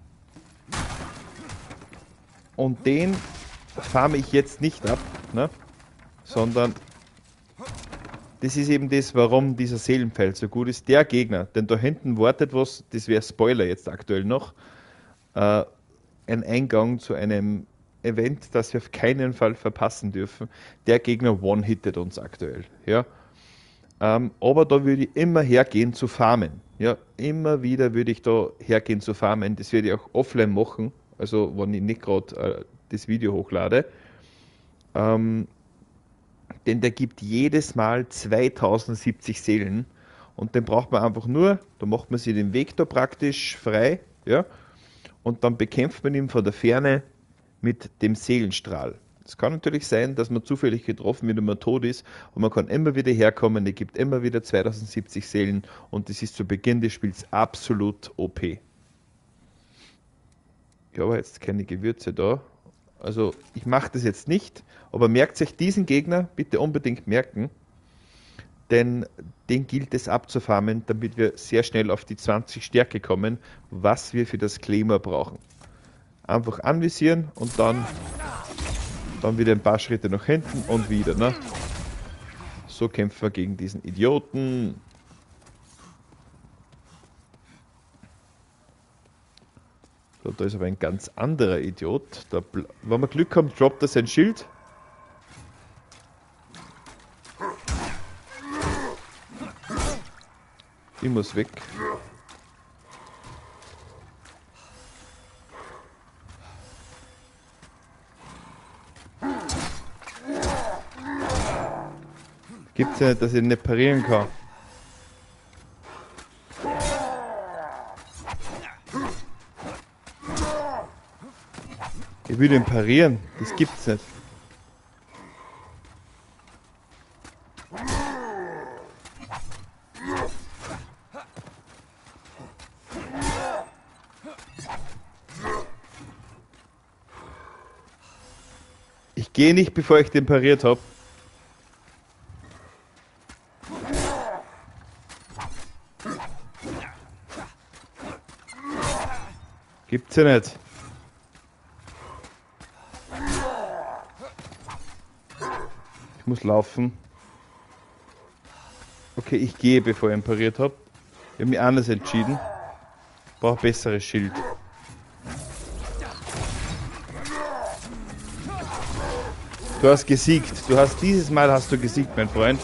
Und den farme ich jetzt nicht ab, ne? Sondern das ist eben das, warum dieser Seelenpfeil so gut ist. Der Gegner, denn da hinten wartet was, das wäre Spoiler jetzt aktuell noch, ein Eingang zu einem Event, das wir auf keinen Fall verpassen dürfen. Der Gegner one-hittet uns aktuell, ja. Aber da würde ich immer hergehen zu farmen. Ja, immer wieder würde ich da hergehen zu farmen. Das werde ich auch offline machen, also wenn ich nicht gerade das Video hochlade. Denn der gibt jedes Mal 2070 Seelen. Und den braucht man einfach nur, da macht man sich den Weg da praktisch frei. Ja, und dann bekämpft man ihn von der Ferne mit dem Seelenstrahl. Es kann natürlich sein, dass man zufällig getroffen wird und man tot ist und man kann immer wieder herkommen, der gibt immer wieder 2070 Seelen und das ist zu Beginn des Spiels absolut OP. Ich habe jetzt keine Gewürze da, also ich mache das jetzt nicht, aber merkt euch diesen Gegner bitte unbedingt merken, denn den gilt es abzufarmen, damit wir sehr schnell auf die 20 Stärke kommen, was wir für das Claymore brauchen. Einfach anvisieren und dann wieder ein paar Schritte nach hinten und wieder, ne? So kämpfen wir gegen diesen Idioten. So, da ist aber ein ganz anderer Idiot. Da, wenn wir Glück haben, droppt er sein Schild. Ich muss weg. Gibt's ja nicht, dass ich ihn nicht parieren kann. Ich will ihn parieren. Das gibt's nicht. Ich gehe nicht, bevor ich den pariert habe. Gibt's ja nicht. Ich muss laufen. Okay, ich gehe, bevor ich ihn pariert habe. Ich habe mich anders entschieden. Ich brauche besseres Schild. Du hast gesiegt. Dieses Mal hast du gesiegt, mein Freund.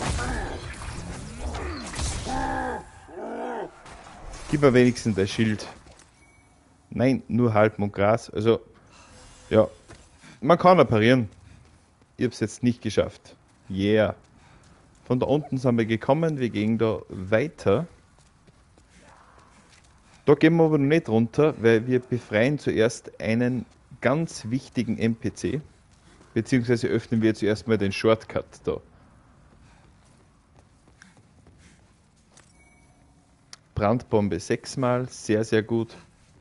Gib mir wenigstens das Schild. Nein, nur Halbmondgras. Also, ja. Man kann ja parieren. Ich habe es jetzt nicht geschafft. Yeah. Von da unten sind wir gekommen. Wir gehen da weiter. Da gehen wir aber noch nicht runter, weil wir befreien zuerst einen ganz wichtigen NPC. Beziehungsweise öffnen wir zuerst mal den Shortcut da. Brandbombe 6-mal, sehr, sehr gut.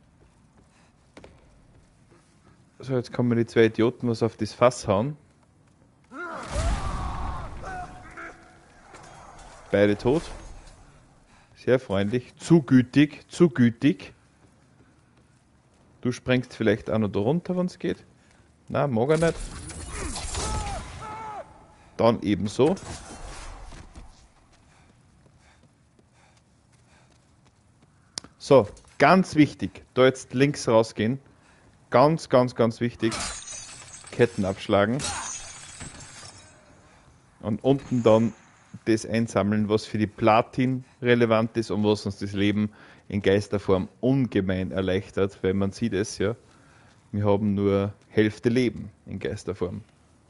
So, jetzt kommen die zwei Idioten was auf das Fass hauen. Beide tot. Sehr freundlich. Zu gütig, zu gütig. Du sprengst vielleicht auch noch da runter, wenn es geht. Na, mag er nicht. Dann ebenso. So, ganz wichtig. Da jetzt links rausgehen. Ganz, ganz, ganz wichtig. Ketten abschlagen. Und unten dann das einsammeln, was für die Platin relevant ist und was uns das Leben in Geisterform ungemein erleichtert, weil man sieht es ja, wir haben nur Hälfte Leben in Geisterform.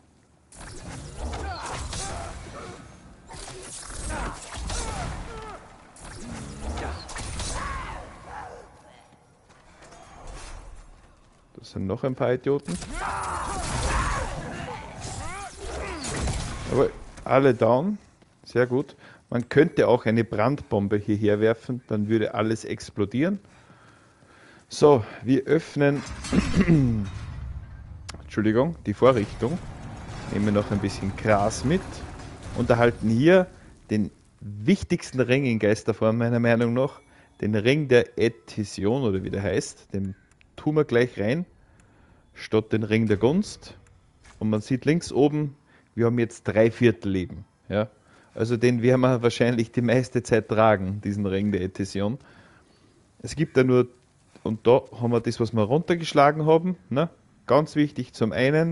Das sind noch ein paar Idioten. Aber alle down. Sehr gut. Man könnte auch eine Brandbombe hierher werfen, dann würde alles explodieren. So, wir öffnen Entschuldigung, die Vorrichtung. Nehmen noch ein bisschen Gras mit und erhalten hier den wichtigsten Ring in Geisterform, meiner Meinung nach. Den Ring der Ätision, oder wie der heißt. Den tun wir gleich rein, statt den Ring der Gunst. Und man sieht links oben, wir haben jetzt 3/4 Leben. Ja? Also den werden wir wahrscheinlich die meiste Zeit tragen, diesen Ring der Ätision. Es gibt da nur, und da haben wir das, was wir runtergeschlagen haben. Ne? Ganz wichtig, zum einen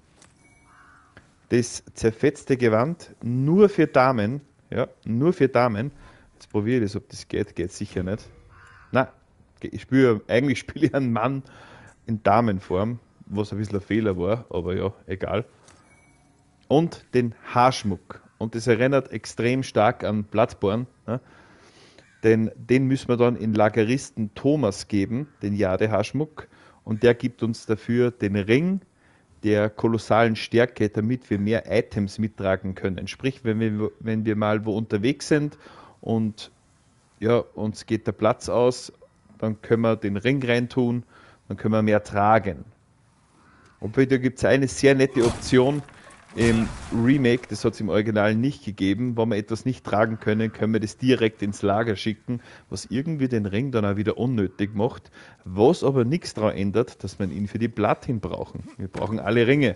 das zerfetzte Gewand, nur für Damen. Ja, nur für Damen. Jetzt probiere ich das, ob das geht. Geht sicher nicht. Na, eigentlich spiele ich einen Mann in Damenform, was ein bisschen ein Fehler war, aber ja, egal. Und den Haarschmuck. Und das erinnert extrem stark an Bloodborne. Ne? Denn den müssen wir dann in Lageristen Thomas geben, den Jade-Haarschmuck. Und der gibt uns dafür den Ring der kolossalen Stärke, damit wir mehr Items mittragen können. Sprich, wenn wir mal wo unterwegs sind und ja, uns geht der Platz aus, dann können wir den Ring reintun, dann können wir mehr tragen. Obwohl, da gibt es eine sehr nette Option im Remake, das hat es im Original nicht gegeben. Wenn wir etwas nicht tragen können, können wir das direkt ins Lager schicken, was irgendwie den Ring dann auch wieder unnötig macht, was aber nichts daran ändert, dass wir ihn für die Platin brauchen. Wir brauchen alle Ringe.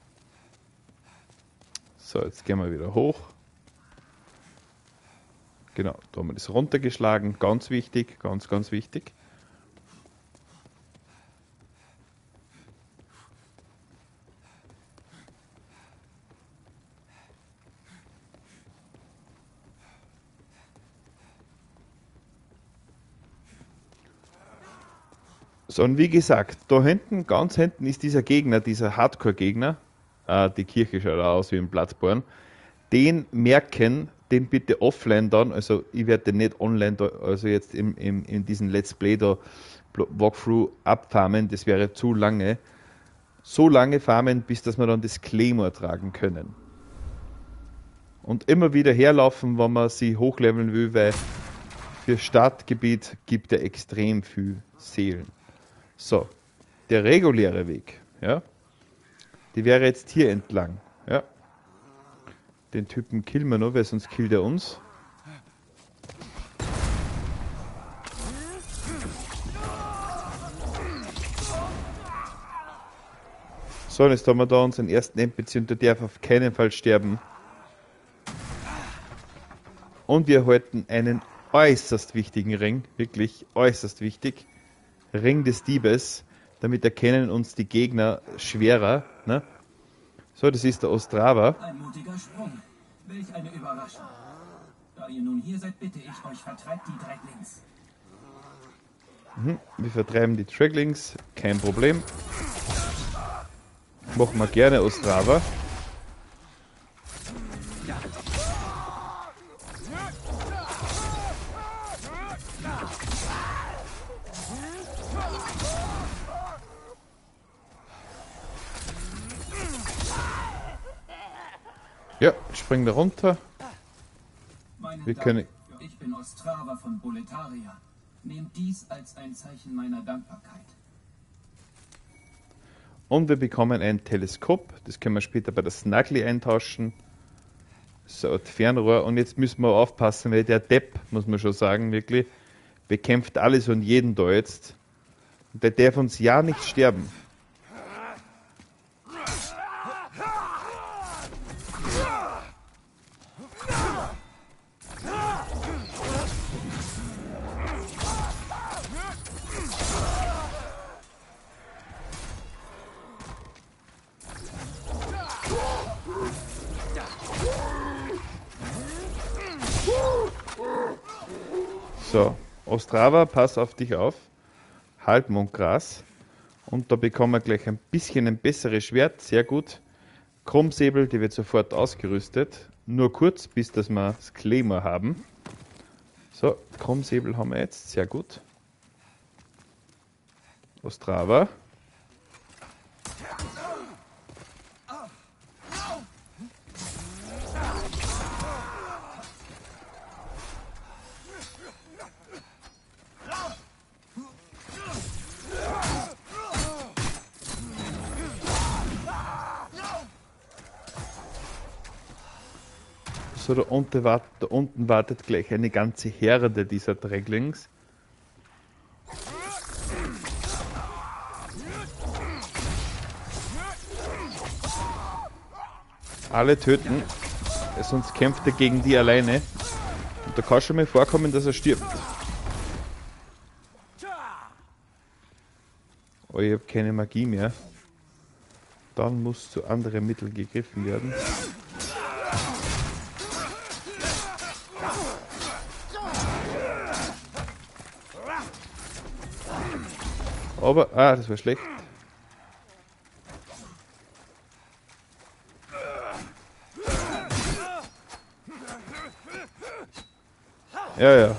So, jetzt gehen wir wieder hoch. Genau, da haben wir das runtergeschlagen. Ganz wichtig, ganz, ganz wichtig. So, und wie gesagt, da hinten, ganz hinten ist dieser Gegner, dieser Hardcore-Gegner. Die Kirche schaut aus wie ein Bloodborne. Den merken, den bitte offline dann, also ich werde den nicht online, da, also jetzt in diesem Let's Play da Walkthrough abfarmen, das wäre zu lange. So lange farmen, bis dass wir dann das Claymore tragen können. Und immer wieder herlaufen, wenn man sie hochleveln will, weil für Startgebiet gibt er extrem viel Seelen. So, der reguläre Weg, ja, die wäre jetzt hier entlang, ja. Den Typen killen wir noch, weil sonst killt er uns. So, und jetzt haben wir da unseren ersten NPC und der darf auf keinen Fall sterben. Und wir erhalten einen äußerst wichtigen Ring, wirklich äußerst wichtig. Ring des Diebes, damit erkennen uns die Gegner schwerer. Ne? So, das ist der Ostrava. Ein mutiger Sprung. Welch eine Überraschung. Da ihr nun hier seid, bitte ich euch, vertreibt die Dreglings. Wir vertreiben die Draglings, kein Problem. Machen wir gerne Ostrava. Ja, springen da runter. Wir können. Ich bin Ostrava von Boletaria. Nehmt dies als ein Zeichen meiner Dankbarkeit. Und wir bekommen ein Teleskop. Das können wir später bei der Snuggly eintauschen. So, ein Fernrohr. Und jetzt müssen wir aufpassen, weil der Depp, muss man schon sagen, wirklich, bekämpft alles und jeden da jetzt. Und der darf uns ja nicht sterben. So, Ostrava, pass auf dich auf. Halbmondgras. Und da bekommen wir gleich ein bisschen ein besseres Schwert. Sehr gut. Krummsäbel, die wird sofort ausgerüstet. Nur kurz, bis dass wir das Claymore haben. So, Krummsäbel haben wir jetzt. Sehr gut. Ostrava. So, da unten wartet gleich eine ganze Herde dieser Draglings. Alle töten, sonst kämpft er gegen die alleine. Und da kann schon mal vorkommen, dass er stirbt. Oh, ich habe keine Magie mehr. Dann muss zu anderen Mitteln gegriffen werden. Aber, das war schlecht. Ja.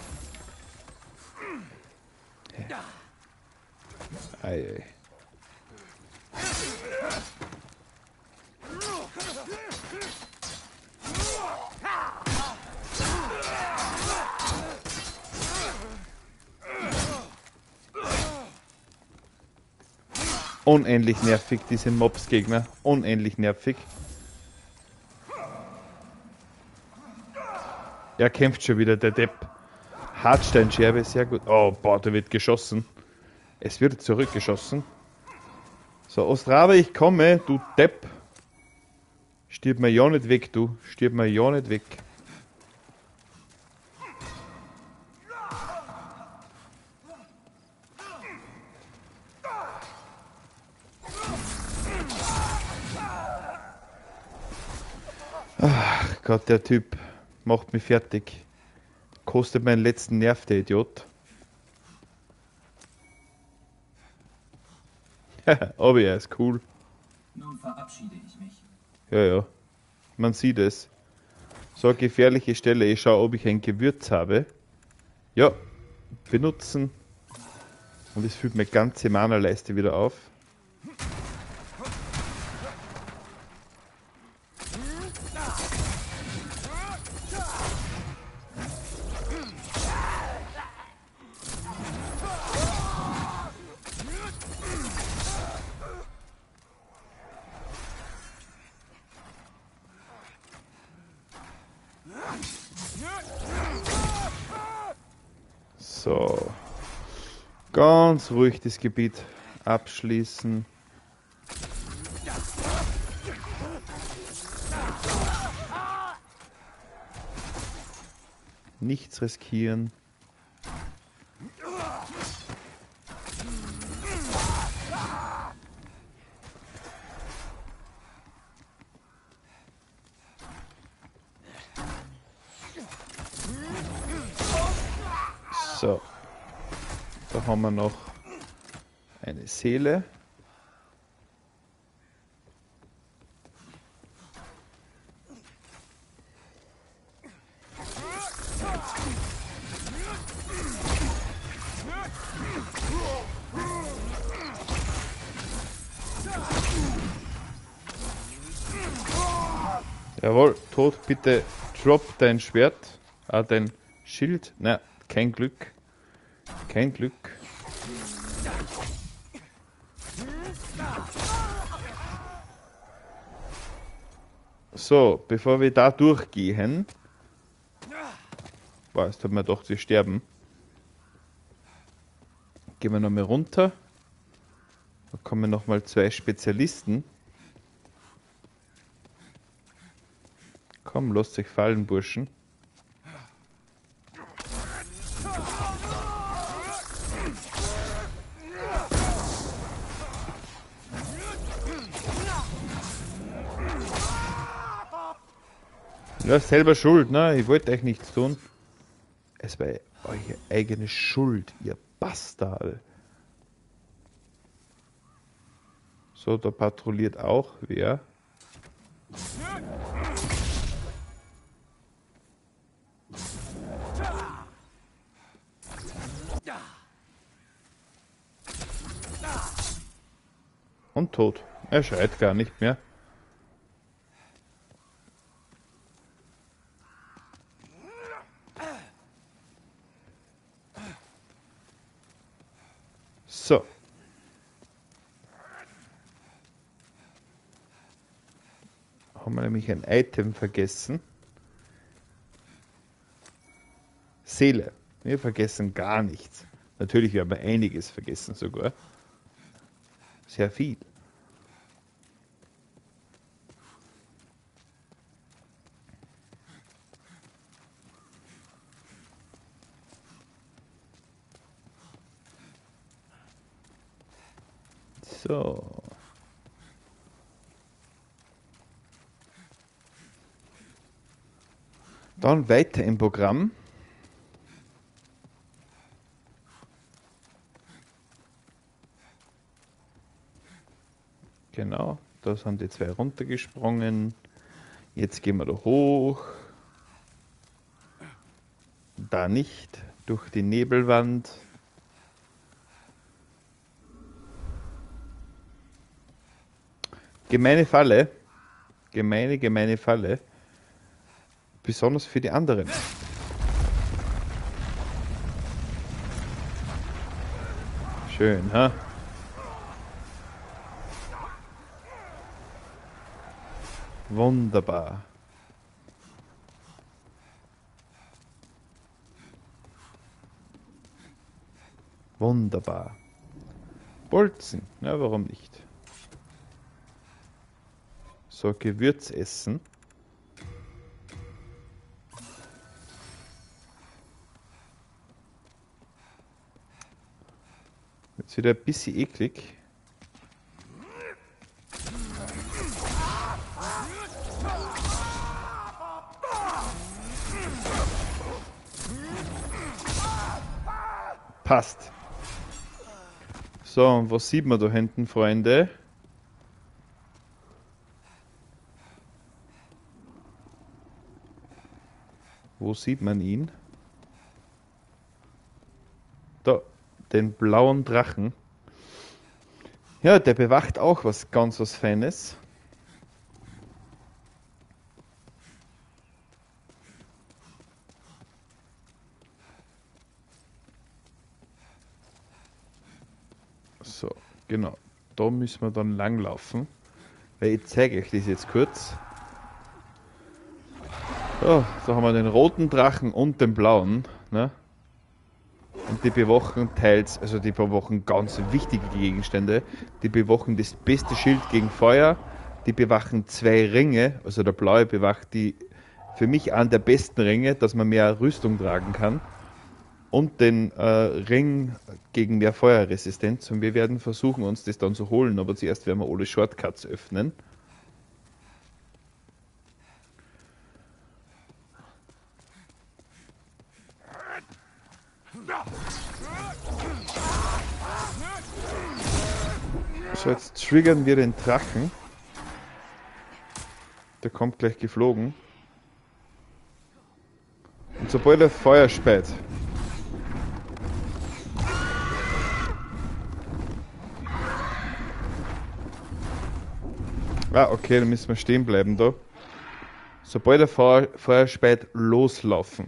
Ei. Unendlich nervig, diese Mobs-Gegner. Unendlich nervig. Er kämpft schon wieder, der Depp. Hartsteinscherbe, sehr gut. Oh, boah, da wird geschossen. Es wird zurückgeschossen. So, Ostrava, ich komme, du Depp. Stirb mir ja nicht weg, du. Stirb mir ja nicht weg. Gott, der Typ macht mich fertig. Kostet meinen letzten Nerv, der Idiot. Aber er ist cool. Nun verabschiede ich mich. Ja. Man sieht es. So eine gefährliche Stelle. Ich schaue, ob ich ein Gewürz habe. Ja. Benutzen. Und es füllt meine ganze Mana-Leiste wieder auf. So. Ganz ruhig das Gebiet abschließen. Nichts riskieren. So. Da haben wir noch eine Seele. Jawohl, Tod, bitte drop dein Schwert. Dein Schild. Na, kein Glück. Kein Glück. So, bevor wir da durchgehen. Boah, jetzt haben wir doch zu sterben. Gehen wir nochmal runter. Da kommen nochmal 2 Spezialisten. Komm, lasst euch fallen, Burschen. Ja, selber schuld, ne? Ich wollte euch nichts tun. Es war eure eigene Schuld, ihr Bastarde. So, da patrouilliert auch wer. Und tot. Er schreit gar nicht mehr. So. Haben wir nämlich ein Item vergessen. Seele. Wir vergessen gar nichts. Natürlich, wir haben einiges vergessen sogar. Sehr viel. So. Dann weiter im Programm. Genau, da sind die 2 runtergesprungen. Jetzt gehen wir da hoch. Da nicht, durch die Nebelwand. Gemeine Falle. Gemeine Falle. Besonders für die anderen. Schön, ha? Wunderbar. Wunderbar. Bolzen, ja, warum nicht? So, Gewürz essen. Jetzt wieder ein bisschen eklig. Passt. So, und was sieht man da hinten, Freunde? Wo sieht man ihn? Da, den blauen Drachen. Ja, der bewacht auch was ganz was Feines. So, genau. Da müssen wir dann langlaufen. Weil ich zeige euch das jetzt kurz. So, da haben wir den roten Drachen und den blauen. Ne? Und die bewachen teils, also die bewachen ganz wichtige Gegenstände. Die bewachen das beste Schild gegen Feuer. Die bewachen 2 Ringe. Also der blaue bewacht die für mich einen der besten Ringe, dass man mehr Rüstung tragen kann. Und den Ring gegen mehr Feuerresistenz. Und wir werden versuchen, uns das dann zu holen. Aber zuerst werden wir alle Shortcuts öffnen. So, jetzt triggern wir den Drachen. Der kommt gleich geflogen. Und sobald er Feuer speit, okay, dann müssen wir stehen bleiben da. Sobald er Feuer speit, loslaufen.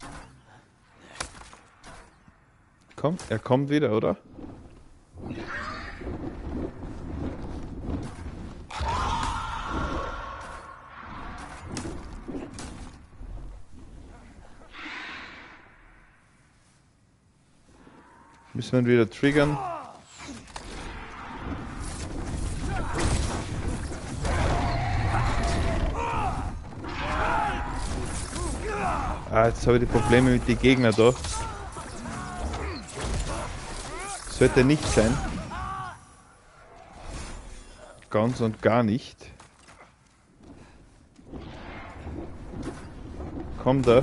Komm, er kommt wieder, oder? Müssen wir ihn wieder triggern. Jetzt habe ich die Probleme mit den Gegnern da. Sollte nicht sein. Ganz und gar nicht. Komm da.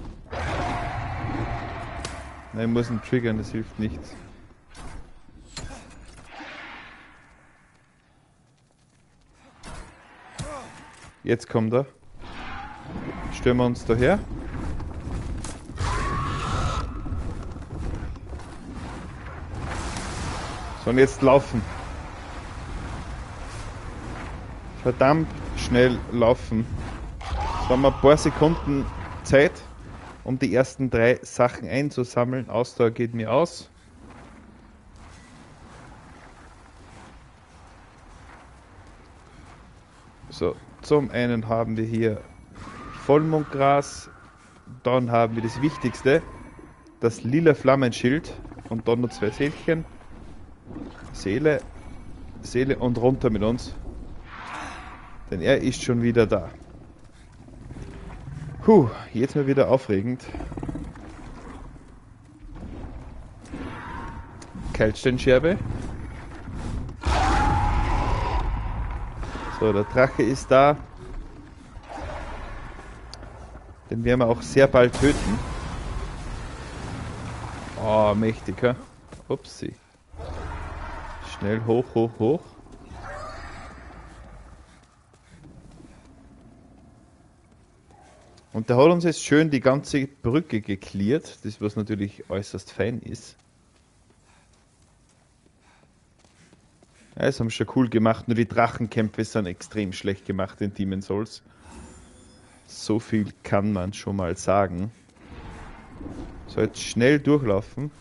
Nein, ich muss ihn triggern, das hilft nichts. Jetzt kommt er. Stellen wir uns daher. So, und jetzt laufen. Verdammt schnell laufen. So haben wir ein paar Sekunden Zeit, um die ersten 3 Sachen einzusammeln. Ausdauer geht mir aus. So, zum einen haben wir hier Vollmondgras. Dann haben wir das Wichtigste, das lila Flammenschild. Und dann noch 2 Seelchen. Seele und runter mit uns. Denn er ist schon wieder da. Jetzt mal wieder aufregend. Keilsteinscherbe. So, der Drache ist da. Den werden wir auch sehr bald töten. Oh, mächtig, ha? Upsi. Schnell hoch, hoch, hoch. Und der hat uns jetzt schön die ganze Brücke geklärt, das was natürlich äußerst fein ist. Ja, das haben sie schon cool gemacht, nur die Drachenkämpfe sind extrem schlecht gemacht in Demon's Souls. So viel kann man schon mal sagen. So, jetzt schnell durchlaufen.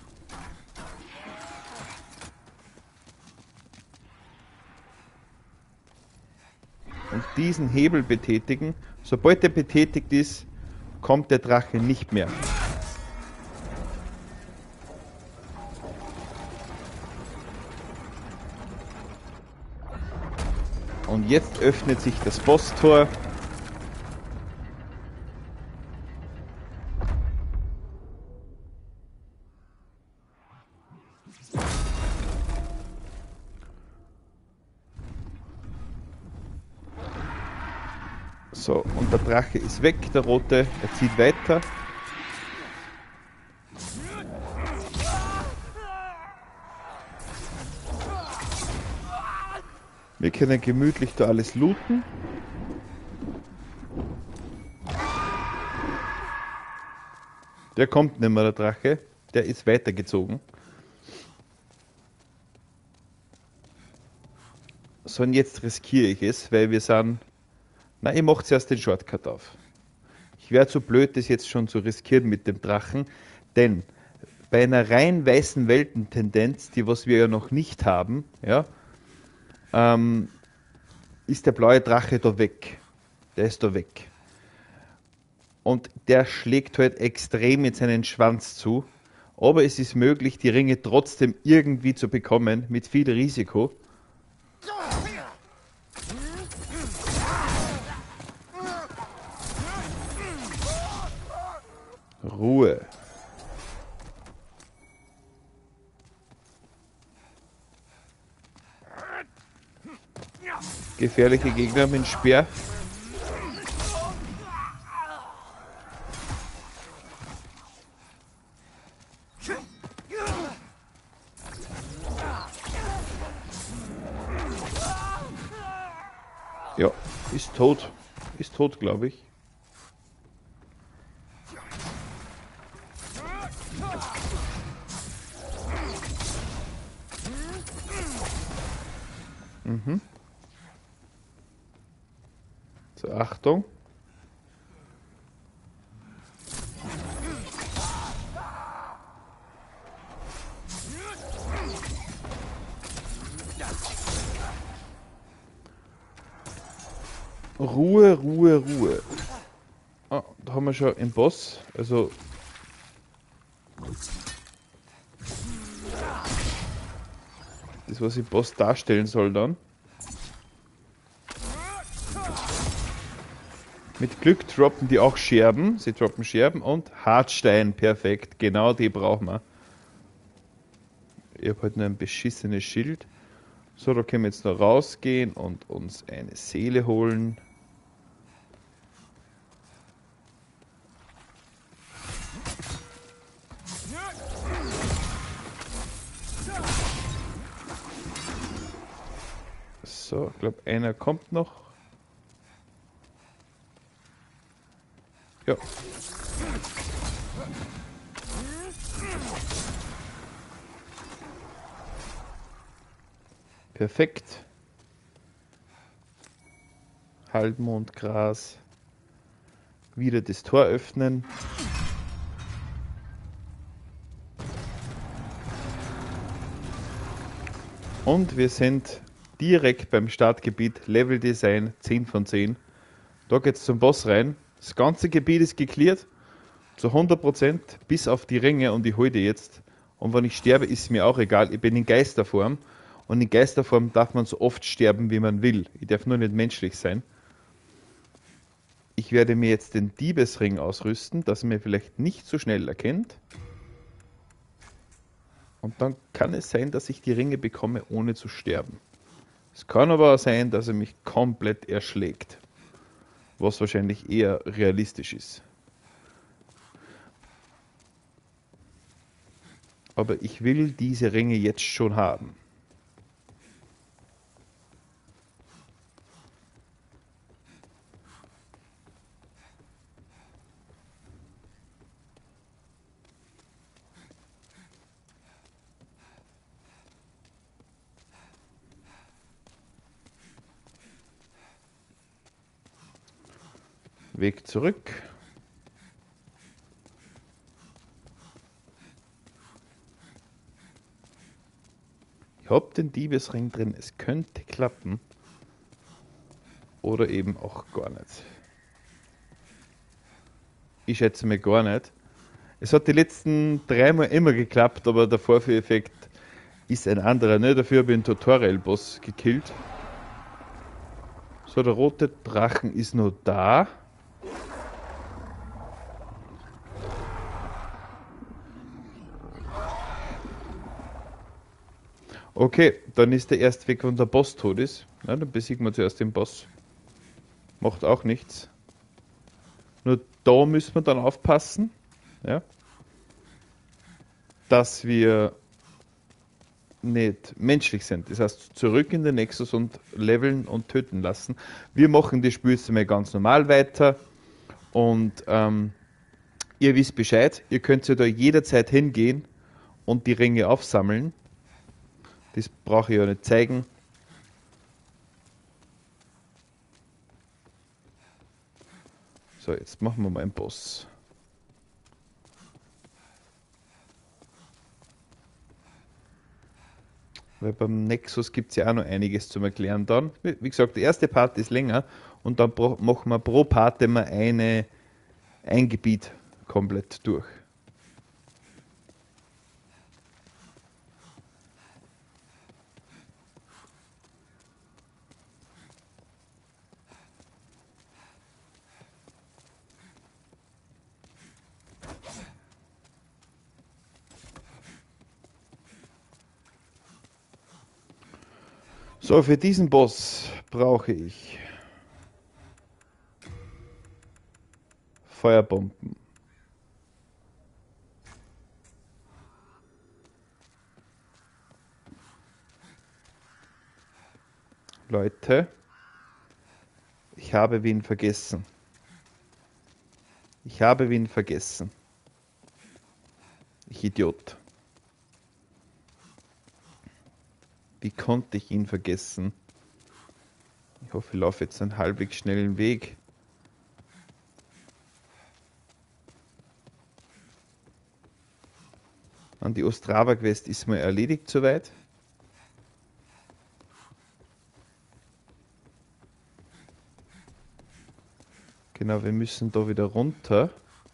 Und diesen Hebel betätigen. Sobald der betätigt ist, kommt der Drache nicht mehr. Und jetzt öffnet sich das Bosstor. So, und der Drache ist weg, der rote, er zieht weiter. Wir können gemütlich da alles looten. Der kommt nicht mehr, der Drache. Der ist weitergezogen. So, und jetzt riskiere ich es, weil wir sind... Na, ich mache zuerst den Shortcut auf. Ich wäre zu blöd, das jetzt schon zu riskieren mit dem Drachen, denn bei einer rein weißen Weltentendenz, die was wir ja noch nicht haben, ja, ist der blaue Drache da weg. Der ist da weg. Und der schlägt halt extrem mit seinen Schwanz zu. Aber es ist möglich, die Ringe trotzdem irgendwie zu bekommen, mit viel Risiko. Ruhe. Gefährliche Gegner mit dem Speer. Ja, ist tot. Ist tot, glaube ich. Mhm. So, Achtung. Ruhe, Ruhe, Ruhe. Ah, da haben wir schon einen Boss. Also. Das, was ich Boss darstellen soll dann. Mit Glück droppen die auch Scherben. Sie droppen Scherben und Hartstein. Perfekt. Genau die brauchen wir. Ich habe halt nur ein beschissenes Schild. So, da können wir jetzt noch rausgehen und uns eine Seele holen. So, ich glaube, einer kommt noch. Ja. Perfekt. Halbmondgras. Wieder das Tor öffnen. Und wir sind direkt beim Startgebiet. Level Design 10 von 10. Da geht's zum Boss rein. Das ganze Gebiet ist geklärt. Zu 100%. Bis auf die Ringe. Und ich hole die jetzt. Und wenn ich sterbe, ist mir auch egal. Ich bin in Geisterform. Und in Geisterform darf man so oft sterben, wie man will. Ich darf nur nicht menschlich sein. Ich werde mir jetzt den Diebesring ausrüsten, dass er mir vielleicht nicht so schnell erkennt. Und dann kann es sein, dass ich die Ringe bekomme, ohne zu sterben. Es kann aber auch sein, dass er mich komplett erschlägt. Was wahrscheinlich eher realistisch ist. Aber ich will diese Ringe jetzt schon haben. Weg zurück. Ich habe den Diebesring drin. Es könnte klappen. Oder eben auch gar nicht. Ich schätze mir gar nicht. Es hat die letzten 3 Mal immer geklappt, aber der Vorführeffekt ist ein anderer. Ne? Dafür habe ich einen Tutorial-Boss gekillt. So, der rote Drachen ist noch da. Okay, dann ist der erst weg, wenn der Boss tot ist. Na, dann besiegen wir zuerst den Boss. Macht auch nichts. Nur da müssen wir dann aufpassen, ja, dass wir nicht menschlich sind. Das heißt, zurück in den Nexus und leveln und töten lassen. Wir machen das Spiel jetzt mal ganz normal weiter und ihr wisst Bescheid. Ihr könnt ja da jederzeit hingehen und die Ringe aufsammeln. Das brauche ich ja nicht zeigen. So, jetzt machen wir mal einen Boss. Weil beim Nexus gibt es ja auch noch einiges zum Erklären dann. Wie gesagt, der erste Part ist länger und dann machen wir pro Part immer ein Gebiet komplett durch. So, für diesen Boss brauche ich Feuerbomben. Leute, ich habe wen vergessen. Ich habe wen vergessen. Ich Idiot. Wie konnte ich ihn vergessen? Ich hoffe, ich laufe jetzt einen halbwegs schnellen Weg. An die Ostrava-Quest ist mal erledigt soweit. Genau, wir müssen da wieder runter.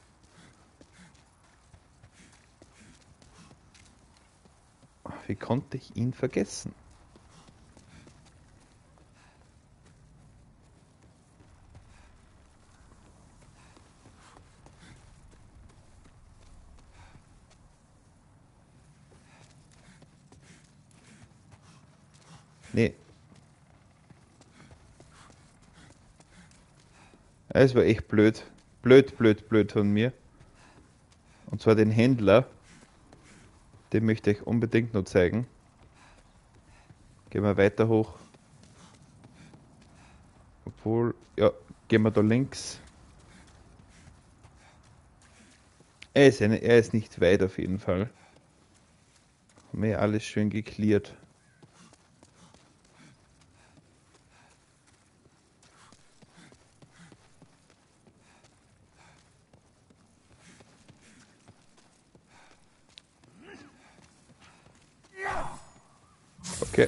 Wie konnte ich ihn vergessen? Nee. Es war echt blöd. Blöd von mir. Und zwar den Händler. Den möchte ich unbedingt noch zeigen. Gehen wir weiter hoch. Obwohl, ja, gehen wir da links. Er ist nicht weit auf jeden Fall. Haben wir ja alles schön geklärt. Okay.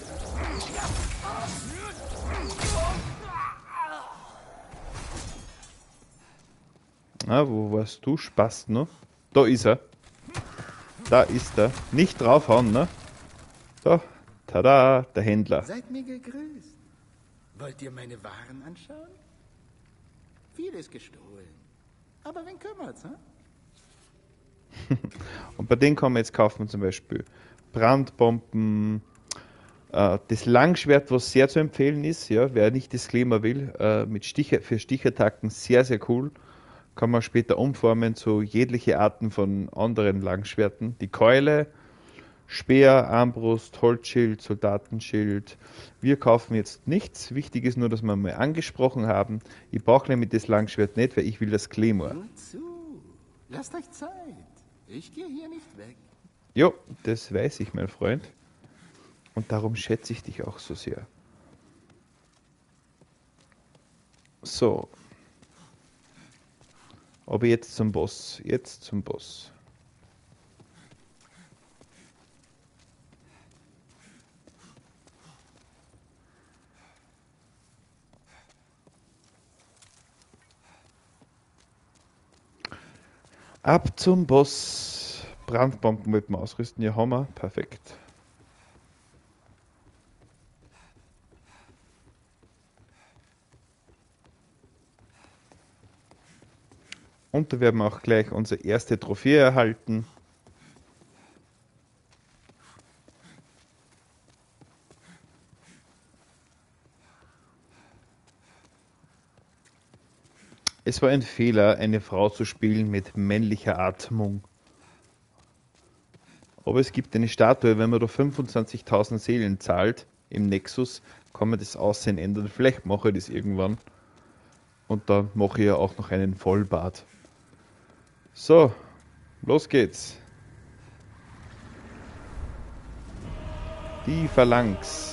Ah, wo warst du? Spast, ne? Da ist er. Da ist er. Nicht draufhauen, ne? So. Tada, der Händler. Seid mir gegrüßt. Wollt ihr meine Waren anschauen? Vieles gestohlen. Aber wen kümmert's, Und bei denen kann man jetzt kaufen zum Beispiel Brandbomben, das Langschwert, was sehr zu empfehlen ist, ja, wer nicht Disclaimer will, für Stichattacken sehr, sehr cool. Kann man später umformen zu jegliche Arten von anderen Langschwerten. Die Keule, Speer, Armbrust, Holzschild, Soldatenschild. Wir kaufen jetzt nichts. Wichtig ist nur, dass wir mal angesprochen haben. Ich brauche nämlich das Langschwert nicht, weil ich will das Claymore. Gut zu. Lasst euch Zeit. Ich gehe hier nicht weg. Jo, das weiß ich, mein Freund. Und darum schätze ich dich auch so sehr. So. Aber jetzt zum Boss. Jetzt zum Boss. Ab zum Boss. Brandbomben mit dem Ausrüsten. Ja, haben wir. Perfekt. Und da werden wir auch gleich unsere erste Trophäe erhalten. Es war ein Fehler, eine Frau zu spielen mit männlicher Atmung. Aber es gibt eine Statue, wenn man da 25.000 Seelen zahlt im Nexus, kann man das Aussehen ändern. Vielleicht mache ich das irgendwann. Und dann mache ich ja auch noch einen Vollbart. So, los geht's. Die Phalanx.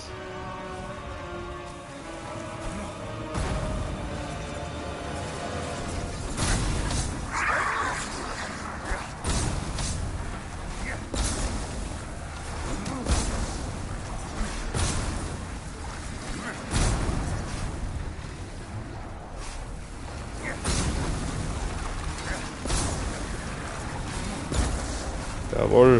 Jawohl.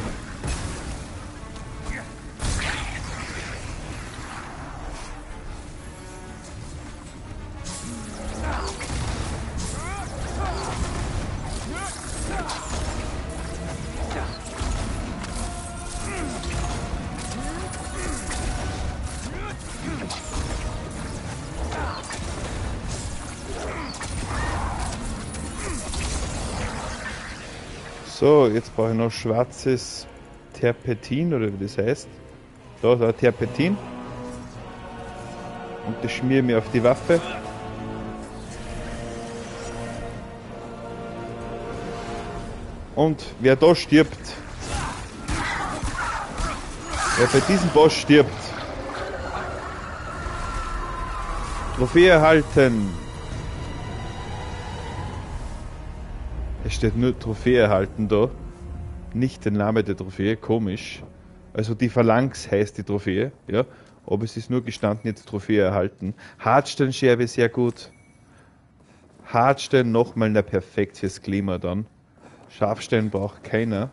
So, jetzt brauche ich noch schwarzes Terpentin, oder wie das heißt. Da ist ein Terpentin. Und das schmiere ich mir auf die Waffe. Und wer da stirbt, wer bei diesem Boss stirbt, Trophäe erhalten. Es steht nur Trophäe erhalten da, nicht der Name der Trophäe, komisch. Also die Phalanx heißt die Trophäe, ja, aber es ist nur gestanden, jetzt Trophäe erhalten. Hartsteinscherbe, sehr gut. Hartstein nochmal, na perfekt fürs Klima dann. Scharfstein braucht keiner.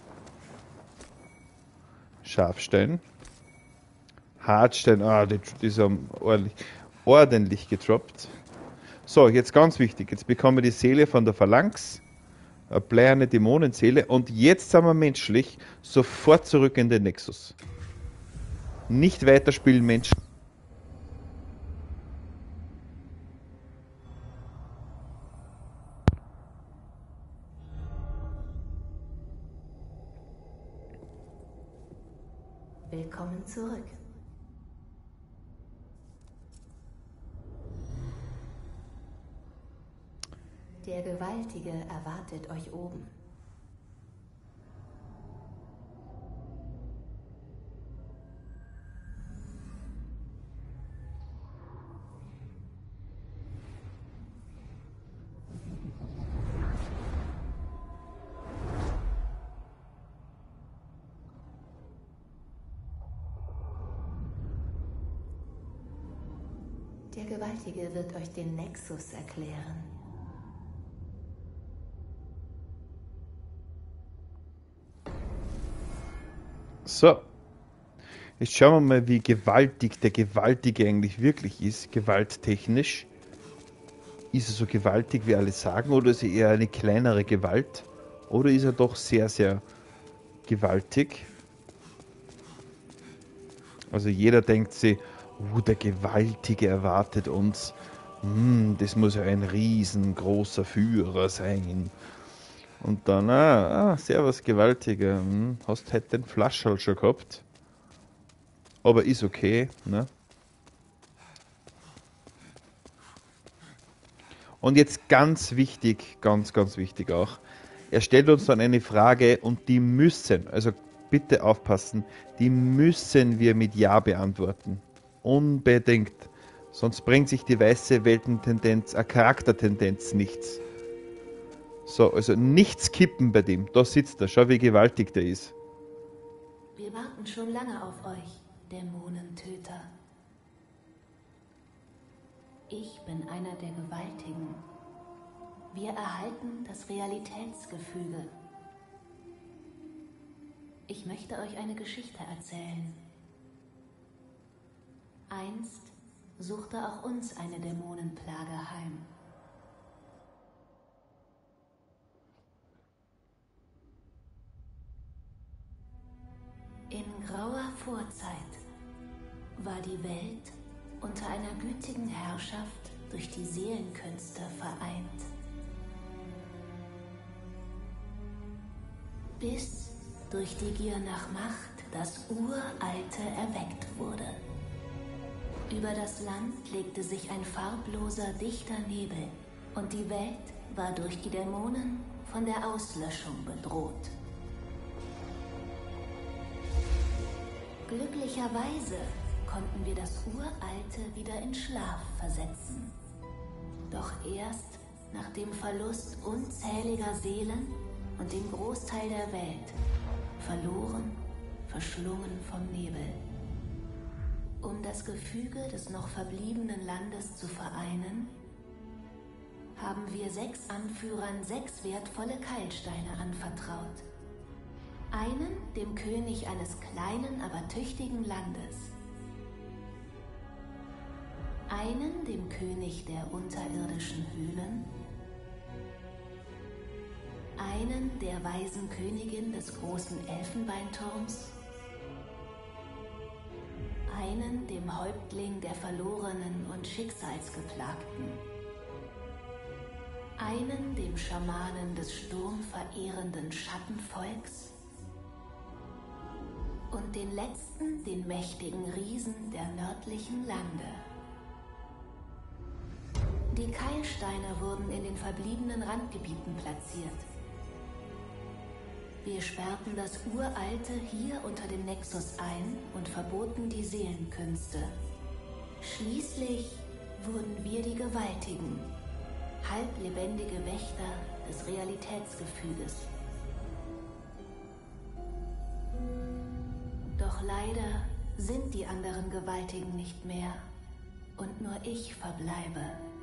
Scharfstein. Hartstein, die ist ordentlich gedroppt. So, jetzt ganz wichtig, jetzt bekommen wir die Seele von der Phalanx. Eine bleierne Dämonenseele und jetzt sind wir menschlich, sofort zurück in den Nexus. Nicht weiterspielen, Mensch. Willkommen zurück. Der Gewaltige erwartet euch oben. Der Gewaltige wird euch den Nexus erklären. So, jetzt schauen wir mal, wie gewaltig der Gewaltige eigentlich wirklich ist, gewalttechnisch. Ist er so gewaltig, wie alle sagen, oder ist er eher eine kleinere Gewalt? Oder ist er doch sehr, sehr gewaltig? Also jeder denkt sich, der Gewaltige erwartet uns. Das muss ja ein riesengroßer Führer sein. Und dann, servus Gewaltiger, hast heute den Flaschall schon gehabt. Aber ist okay, ne? Und jetzt ganz wichtig, ganz wichtig auch. Er stellt uns dann eine Frage und die müssen, also bitte aufpassen, die müssen wir mit Ja beantworten. Unbedingt. Sonst bringt sich die weiße Weltentendenz, eine Charaktertendenz nichts. So, also nichts kippen bei dem. Da sitzt er. Schau, wie gewaltig der ist. Wir warten schon lange auf euch, Dämonentöter. Ich bin einer der Gewaltigen. Wir erhalten das Realitätsgefüge. Ich möchte euch eine Geschichte erzählen. Einst suchte auch uns eine Dämonenplage heim. In grauer Vorzeit war die Welt unter einer gütigen Herrschaft durch die Seelenkünste vereint. Bis durch die Gier nach Macht das Uralte erweckt wurde. Über das Land legte sich ein farbloser, dichter Nebel und die Welt war durch die Dämonen von der Auslöschung bedroht. Glücklicherweise konnten wir das Uralte wieder in Schlaf versetzen. Doch erst nach dem Verlust unzähliger Seelen und dem Großteil der Welt, verloren, verschlungen vom Nebel. Um das Gefüge des noch verbliebenen Landes zu vereinen, haben wir 6 Anführern 6 wertvolle Keilsteine anvertraut. Einen dem König eines kleinen, aber tüchtigen Landes. Einen dem König der unterirdischen Höhlen. Einen der weisen Königin des großen Elfenbeinturms. Einen dem Häuptling der Verlorenen und Schicksalsgeplagten. Einen dem Schamanen des sturmverehrenden Schattenvolks. Und den letzten, den mächtigen Riesen der nördlichen Lande. Die Keilsteine wurden in den verbliebenen Randgebieten platziert. Wir sperrten das Uralte hier unter dem Nexus ein und verboten die Seelenkünste. Schließlich wurden wir die Gewaltigen, halblebendige Wächter des Realitätsgefüges. Doch leider sind die anderen Gewaltigen nicht mehr und nur ich verbleibe.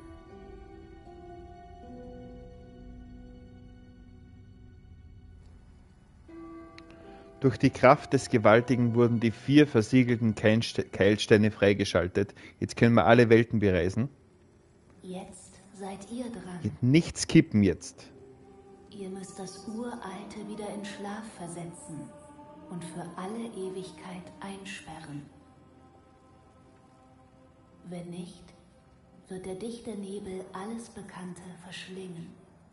Durch die Kraft des Gewaltigen wurden die 4 versiegelten Keilsteine freigeschaltet. Jetzt können wir alle Welten bereisen. Jetzt seid ihr dran. Nicht skippen jetzt. Ihr müsst das Uralte wieder in Schlaf versetzen und für alle Ewigkeit einsperren. Wenn nicht, wird der dichte Nebel alles Bekannte verschlingen.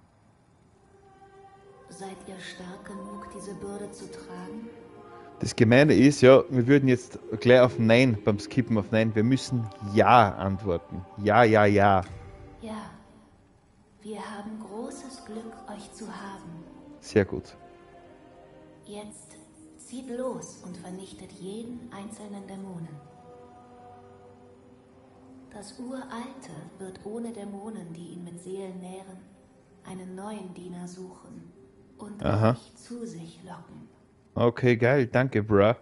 Seid ihr stark genug, diese Bürde zu tragen? Das Gemeine ist, ja, wir würden jetzt gleich auf Nein beim Skippen auf Nein. Wir müssen Ja antworten. Ja, ja, ja. Ja, wir haben großes Glück, euch zu haben. Sehr gut. Jetzt zieht los und vernichtet jeden einzelnen Dämonen. Das Uralte wird ohne Dämonen, die ihn mit Seelen nähren, einen neuen Diener suchen und euch zu sich locken. Okay, geil. Danke, bruh.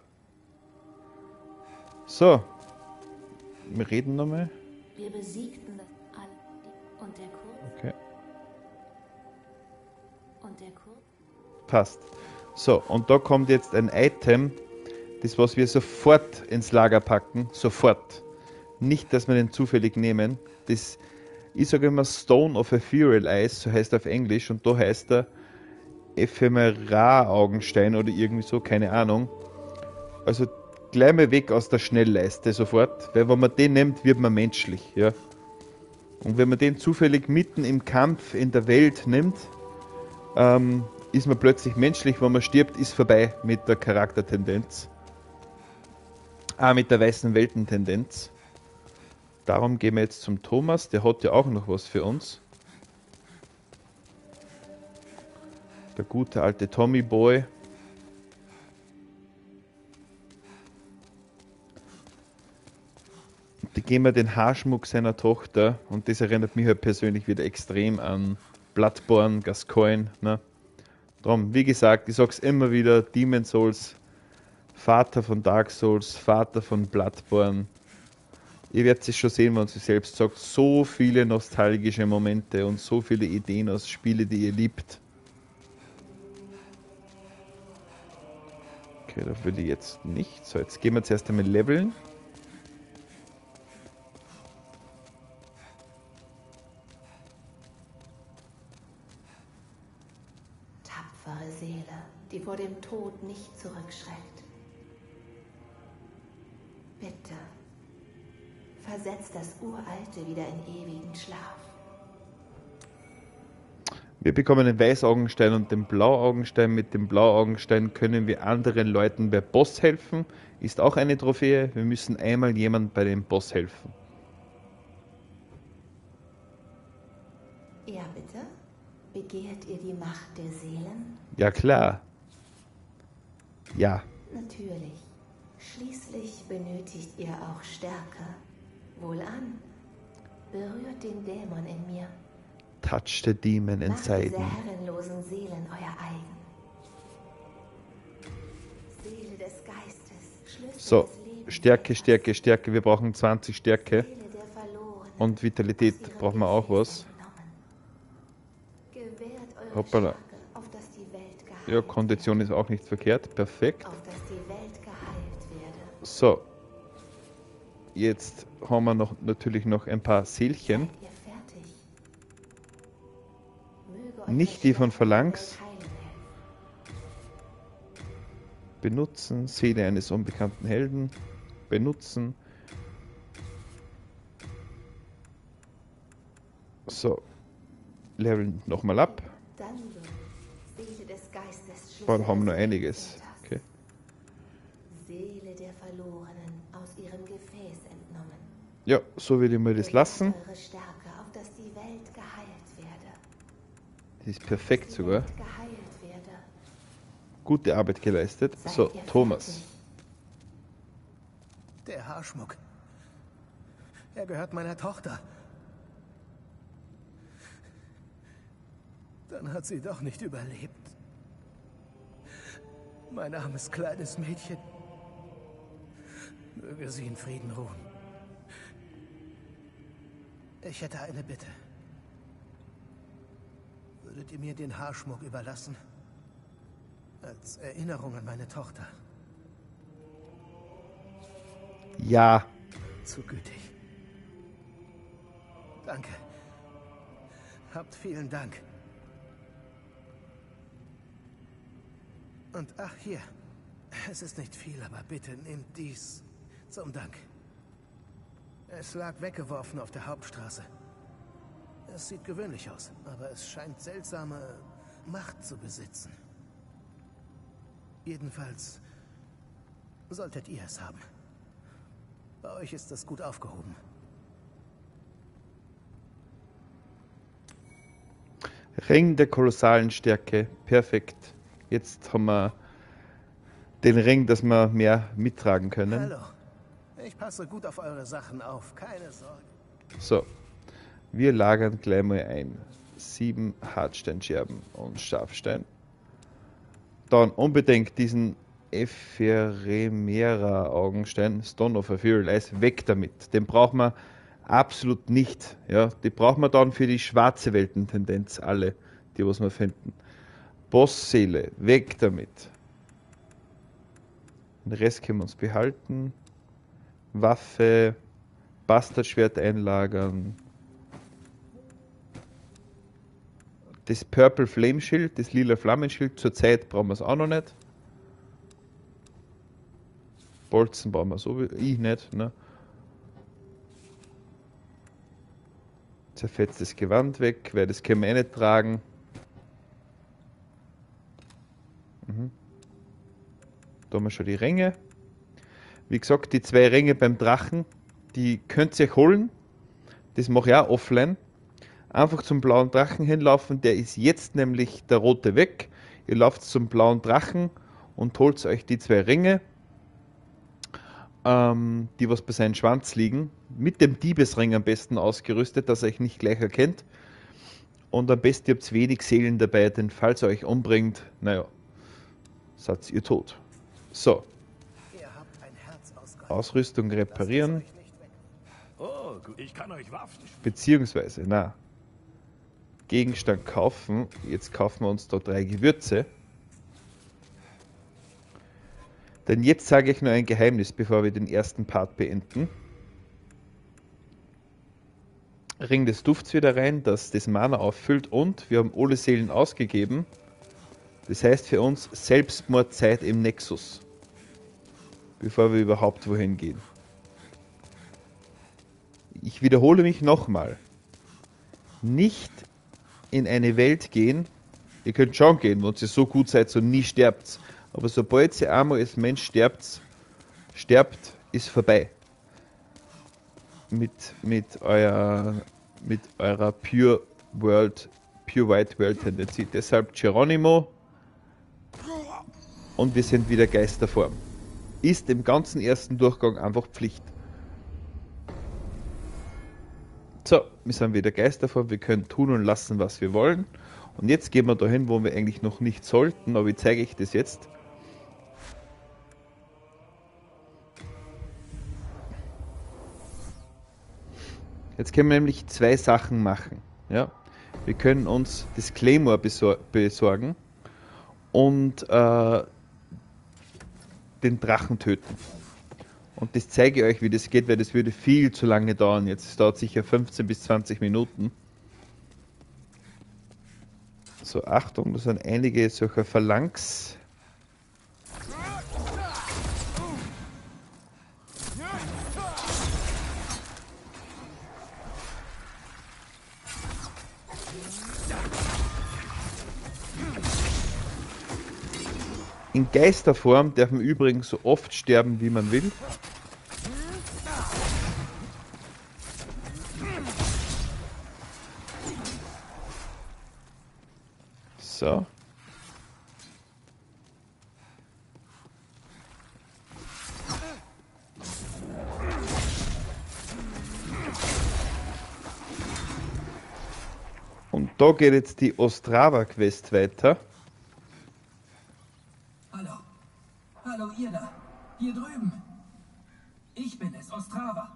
So. Wir reden nochmal. Wir besiegten alle und der Kurz. Okay. Und der Kurz. Passt. So, und da kommt jetzt ein Item, das was wir sofort ins Lager packen. Sofort. Nicht, dass wir den zufällig nehmen. Das, ich sage immer Stone of Ethereal Eyes, so heißt er auf Englisch, und da heißt er Ephemera-Augenstein oder irgendwie so, keine Ahnung. Also gleich mal weg aus der Schnellleiste sofort, weil wenn man den nimmt, wird man menschlich, ja. Und wenn man den zufällig mitten im Kampf in der Welt nimmt, ist man plötzlich menschlich. Wenn man stirbt, ist vorbei mit der Charaktertendenz. Mit der weißen Weltentendenz. Darum gehen wir jetzt zum Thomas, der hat ja auch noch was für uns. Der gute alte Tommy Boy. Da geben wir den Haarschmuck seiner Tochter und das erinnert mich halt persönlich wieder extrem an Bloodborne, Gascoigne. Ne? Darum, wie gesagt, ich sag's immer wieder, Demon's Souls, Vater von Dark Souls, Vater von Bloodborne. Ihr werdet es schon sehen, wenn sie selbst sagt, so viele nostalgische Momente und so viele Ideen aus Spielen, die ihr liebt. Okay, da würde ich jetzt nicht. So, jetzt gehen wir zuerst einmal leveln. Tapfere Seele, die vor dem Tod nicht zurückschreckt. Bitte, versetzt das Uralte wieder in ewigen Schlaf. Wir bekommen den Weißaugenstein und den Blauaugenstein. Mit dem Blauaugenstein können wir anderen Leuten bei Boss helfen. Ist auch eine Trophäe. Wir müssen einmal jemand bei dem Boss helfen. Ja, bitte? Begehrt ihr die Macht der Seelen? Ja, klar. Ja. Natürlich. Schließlich benötigt ihr auch Stärke. Wohlan. Berührt den Dämon in mir. Touch the demon Macht inside diese me. herrenlosen Seelen euer eigen. Seele des Geistes, Schlüssel So, des Lebens. Stärke, Stärke, Stärke. Wir brauchen 20 Stärke. Seele der Verlorenen, Und Vitalität aus ihrem brauchen wir auch Gefäß was. entnommen. Gewährt eure Hoppala. Stärke, auf dass die Welt geheilt Ja, Kondition ist auch nicht verkehrt. Perfekt. auf dass die Welt geheilt werde. So. Jetzt haben wir natürlich noch ein paar Seelchen. Seid ihr fertig? Möge euch Nicht das die von Schwert der Phalanx. Welt heilen helfen. Benutzen. Seele eines unbekannten Helden. Benutzen. So. Leveln nochmal ab. Dann wird Seele des Geistes, Schlüssel Boah, da haben wir des noch einiges. Lebensväters. Okay. Seele der Verlorenen, aus ihrem Gefäß entnommen. Ja, so würde ich mal das lassen. Eure Stärke, auf dass die Welt geheilt werde. Das ist perfekt Die sogar. Welt geheilt werde. Gute Arbeit geleistet. Seid So, ihr Thomas. fertig? Der Haarschmuck. Er gehört meiner Tochter. Dann hat sie doch nicht überlebt. Mein armes kleines Mädchen. Möge sie in Frieden ruhen. Ich hätte eine Bitte. Würdet ihr mir den Haarschmuck überlassen? Als Erinnerung an meine Tochter. Ja. Zu gütig. Danke. Habt vielen Dank. Und ach, hier. Es ist nicht viel, aber bitte nehmt dies zum Dank. Es lag weggeworfen auf der Hauptstraße. Es sieht gewöhnlich aus, aber es scheint seltsame Macht zu besitzen. Jedenfalls solltet ihr es haben. Bei euch ist es gut aufgehoben. Ring der kolossalen Stärke. Perfekt. Jetzt haben wir den Ring, dass wir mehr mittragen können. Hallo. Ich passe gut auf eure Sachen auf. Keine Sorge. So. Wir lagern gleich mal ein. 7 Hartsteinscherben und Scharfstein. Dann unbedingt diesen Ephemerera Augenstein, Stone of Ethereal Ice, weg damit. Den brauchen wir absolut nicht. Ja, die brauchen wir dann für die schwarze Weltentendenz, alle, die was wir finden. Bossseele, weg damit. Den Rest können wir uns behalten. Waffe, Bastardschwert einlagern. Das Purple Flame Schild, das lila Flammenschild, zurzeit brauchen wir es auch noch nicht. Bolzen brauchen wir so, ich nicht. Ne? Zerfetztes Gewand weg, weil das können wir eh nicht tragen. Da haben wir schon die Ringe. Wie gesagt, die 2 Ringe beim Drachen, die könnt ihr euch holen. Das mache ich auch offline. Einfach zum blauen Drachen hinlaufen, der ist jetzt nämlich der rote weg. Ihr lauft zum blauen Drachen und holt euch die 2 Ringe, die was bei seinem Schwanz liegen. Mit dem Diebesring am besten ausgerüstet, dass er euch nicht gleich erkennt. Und am besten ihr habt wenig Seelen dabei, denn falls er euch umbringt, naja, seid ihr tot. So, Ihr habt ein Herz aus Gold. Ausrüstung reparieren, Lasst es euch nicht weg. Oh, ich kann euch Waffen. beziehungsweise, Gegenstand kaufen. Jetzt kaufen wir uns da 3 Gewürze. Denn jetzt sage ich nur ein Geheimnis, bevor wir den ersten Part beenden. Ring des Dufts wieder rein, dass das Mana auffüllt und wir haben alle Seelen ausgegeben. Das heißt für uns Selbstmordzeit im Nexus, bevor wir überhaupt wohin gehen. Ich wiederhole mich nochmal. Nicht in eine Welt gehen, ihr könnt schon gehen, wenn ihr so gut seid und nie sterbt. Aber sobald ihr einmal als Mensch sterbt, ist vorbei. Mit eurer Pure White World Tendency. Deshalb Geronimo und wir sind wieder Geisterform. Ist im ganzen ersten Durchgang einfach Pflicht. So, wir sind wieder Geisterform, wir können tun und lassen, was wir wollen. Und jetzt gehen wir dahin, wo wir eigentlich noch nicht sollten, aber ich zeige euch das jetzt. Jetzt können wir nämlich zwei Sachen machen. Ja? Wir können uns das Claymore besorgen und den Drachen töten. Und das zeige ich euch, wie das geht, weil das würde viel zu lange dauern. Jetzt es dauert sicher 15 bis 20 Minuten. So, Achtung, das sind einige solcher Phalanx. In Geisterform darf man übrigens so oft sterben, wie man will. So. Und da geht jetzt die Ostrava-Quest weiter. Hallo, ihr da. Hier drüben. Ich bin es, Ostrava.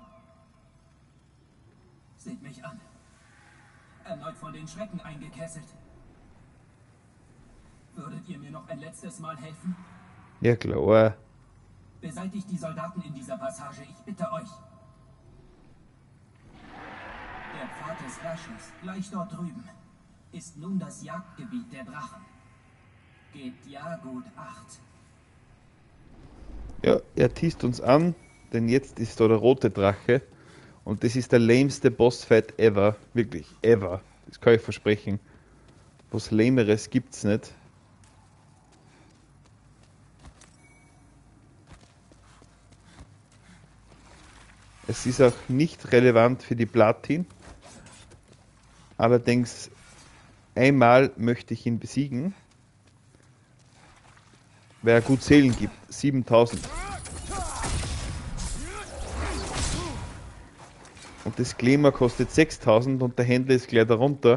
Seht mich an. Erneut von den Schrecken eingekesselt. Würdet ihr mir noch ein letztes Mal helfen? Ja, klar. Beseitigt die Soldaten in dieser Passage, ich bitte euch. Der Pfad des Herrschers, gleich dort drüben, ist nun das Jagdgebiet der Drachen. Gebt ja gut Acht. Ja, er teast uns an, denn jetzt ist da der rote Drache und das ist der lameste Bossfight ever, wirklich ever, das kann ich versprechen. Was Lameres gibt's nicht. Es ist auch nicht relevant für die Platin, allerdings einmal möchte ich ihn besiegen. Weil er gut Seelen gibt. 7000. Und das Claymore kostet 6000 und der Händler ist gleich darunter.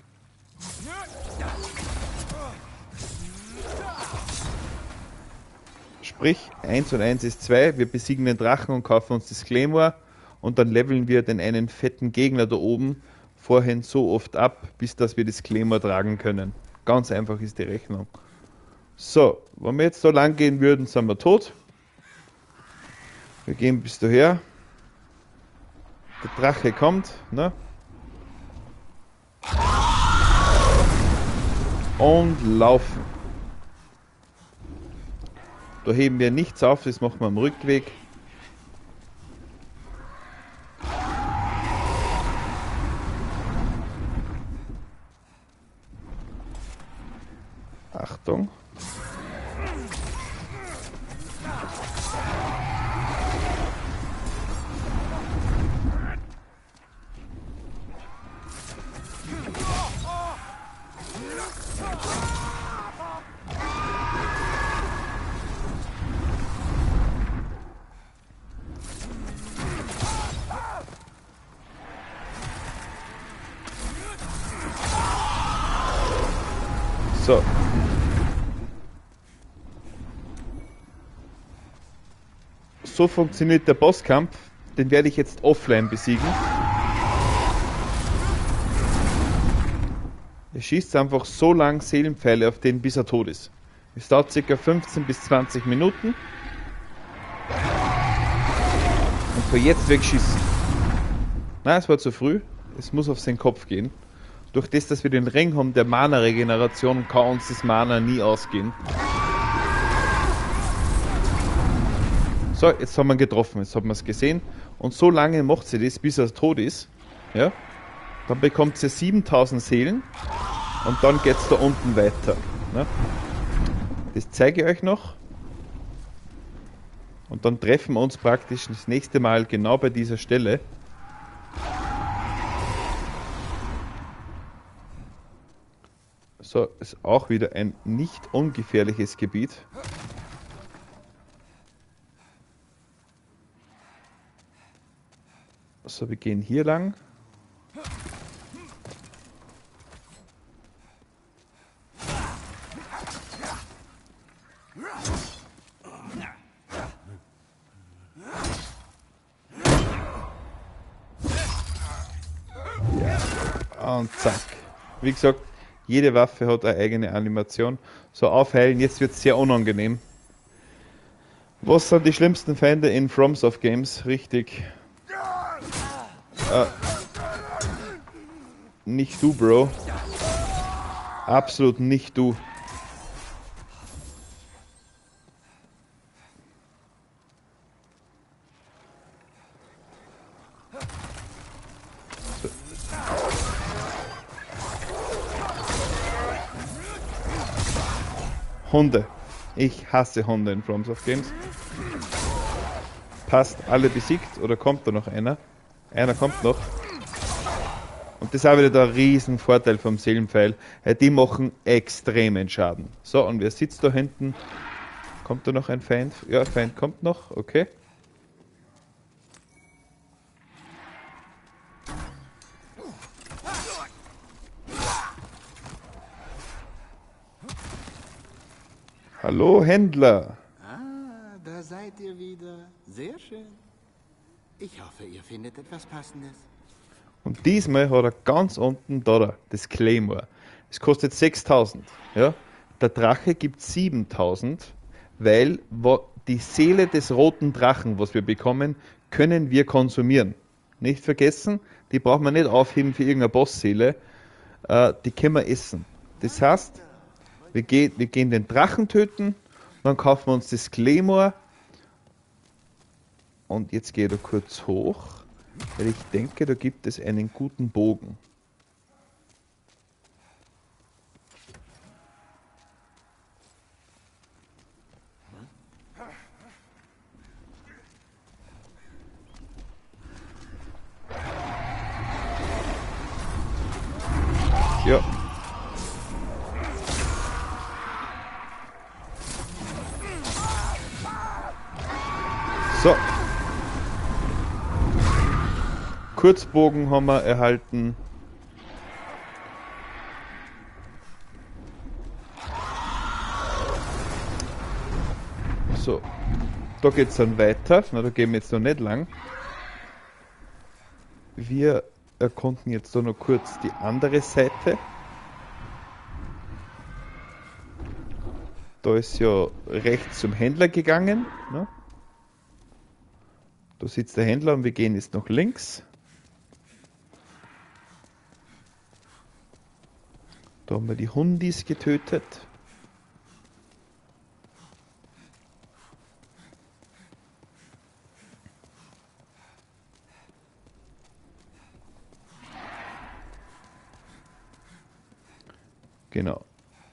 Sprich, 1 und 1 ist 2. Wir besiegen den Drachen und kaufen uns das Claymore. Und dann leveln wir den einen fetten Gegner da oben vorhin so oft ab, bis dass wir das Claymore tragen können. Ganz einfach ist die Rechnung. So, wenn wir jetzt so lang gehen würden, sind wir tot. Wir gehen bis daher. Der Drache kommt, ne? Und laufen. Da heben wir nichts auf, das machen wir am Rückweg. Achtung. So. So funktioniert der Bosskampf. Den werde ich jetzt offline besiegen. Er schießt einfach so lang Seelenpfeile auf den, bis er tot ist. Es dauert ca. 15 bis 20 Minuten. Und von jetzt wegschießen. Nein, es war zu früh. Es muss auf seinen Kopf gehen. Durch das, dass wir den Ring haben der Mana-Regeneration, kann uns das Mana nie ausgehen. So, jetzt haben wir ihn getroffen, jetzt haben wir es gesehen. Und so lange macht sie das, bis er tot ist. Ja? Dann bekommt ihr 7000 Seelen und dann geht es da unten weiter. Ne? Das zeige ich euch noch. Und dann treffen wir uns praktisch das nächste Mal genau bei dieser Stelle. So, ist auch wieder ein nicht ungefährliches Gebiet. So, wir gehen hier lang. Ja. Und zack. Wie gesagt, jede Waffe hat eine eigene Animation. So, aufheilen, jetzt wird es sehr unangenehm. Was sind die schlimmsten Feinde in FromSoft Games? Richtig. Nicht du, Bro. Absolut nicht du. Hunde. Ich hasse Hunde in FromSoft Games. Passt, alle besiegt. Oder kommt da noch einer? Einer kommt noch. Und das ist auch wieder der riesen Vorteil vom Seelenpfeil. Die machen extremen Schaden. So, und wer sitzt da hinten? Kommt da noch ein Feind? Ja, Feind kommt noch. Okay. Hallo, Händler. Ah, da seid ihr wieder. Sehr schön. Ich hoffe, ihr findet etwas Passendes. Und diesmal hat er ganz unten da das Claymore. Es kostet 6000. Ja? Der Drache gibt 7000, weil die Seele des roten Drachen, was wir bekommen, können wir konsumieren. Nicht vergessen, die brauchen wir nicht aufheben für irgendeine Bossseele. Die können wir essen. Das heißt, wir gehen den Drachen töten, dann kaufen wir uns das Claymore. Und jetzt gehe ich da kurz hoch, weil ich denke, da gibt es einen guten Bogen. Ja. So. Kurzbogen haben wir erhalten. So. Da geht es dann weiter. Na, da gehen wir jetzt noch nicht lang. Wir erkunden jetzt da noch kurz die andere Seite. Da ist ja rechts zum Händler gegangen. Ne? Da sitzt der Händler und wir gehen jetzt nach links. Da haben wir die Hundis getötet. Genau.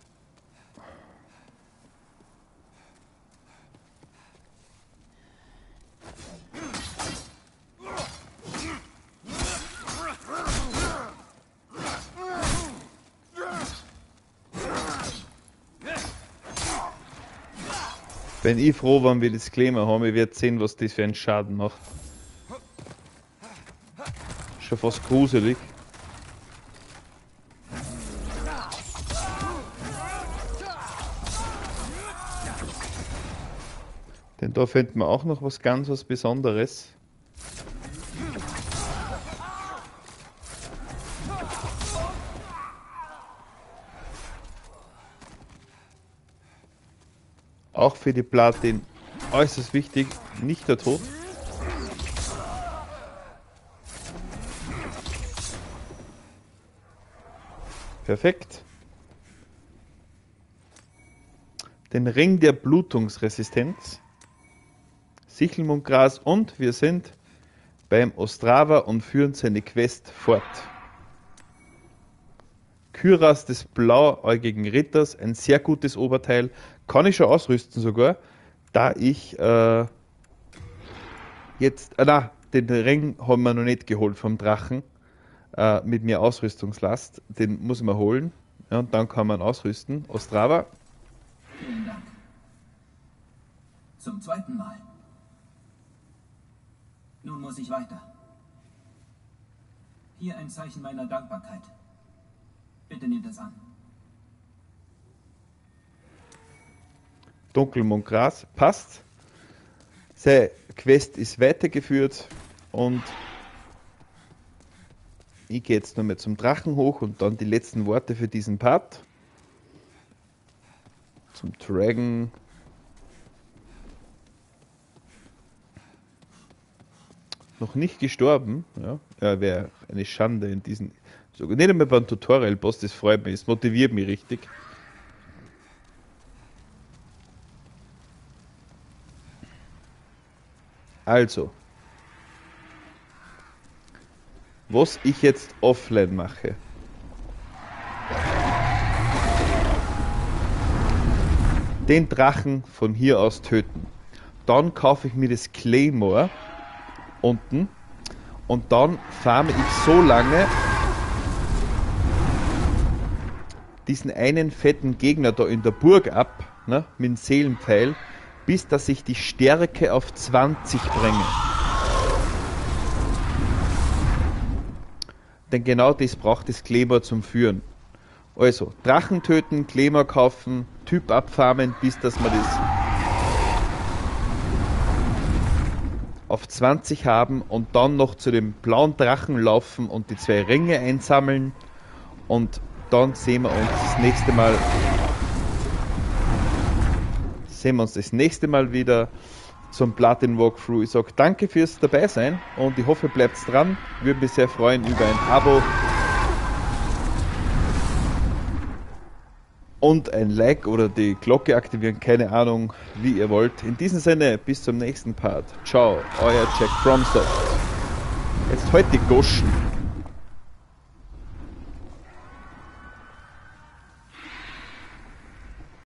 Bin ich froh, wenn wir das Claymore haben. Ich werde sehen, was das für einen Schaden macht. Schon fast gruselig. Denn da finden wir auch noch was ganz was Besonderes. Auch für die Platin äußerst wichtig, nicht der Tod. Perfekt. Den Ring der Blutungsresistenz. Sichelmundgras und wir sind beim Ostrava und führen seine Quest fort. Kyras des blauäugigen Ritters, ein sehr gutes Oberteil. Kann ich schon ausrüsten sogar, da ich jetzt, den Ring haben wir noch nicht geholt vom Drachen, mit mehr Ausrüstungslast. Den muss man holen, ja, und dann kann man ausrüsten. Ostrava. Vielen Dank. Zum zweiten Mal. Nun muss ich weiter. Hier ein Zeichen meiner Dankbarkeit. Bitte nehmt es an. Dunkelmondgras, passt. Seine Quest ist weitergeführt und ich gehe jetzt nochmal zum Drachen hoch und dann die letzten Worte für diesen Part. Zum Dragon. Noch nicht gestorben. Ja, wäre eine Schande in diesen. Sogar nicht einmal beim Tutorial-Boss, das freut mich, das motiviert mich richtig. Also, was ich jetzt offline mache. Den Drachen von hier aus töten. Dann kaufe ich mir das Claymore unten und dann farme ich so lange diesen einen fetten Gegner da in der Burg ab, ne, mit dem Seelenpfeil, bis dass ich die Stärke auf 20 bringe. Denn genau das braucht das Claymore zum Führen. Also, Drachen töten, Claymore kaufen, Typ abfarmen, bis dass wir das auf 20 haben und dann noch zu dem blauen Drachen laufen und die 2 Ringe einsammeln und dann sehen wir uns das nächste Mal wieder zum Platin Walkthrough. Ich sage danke fürs dabei sein und ich hoffe, ihr bleibt dran. Würde mich sehr freuen über ein Abo und ein Like oder die Glocke aktivieren, keine Ahnung, wie ihr wollt. In diesem Sinne, bis zum nächsten Part. Ciao, euer Jack FromSoft. Jetzt halt die Goschen.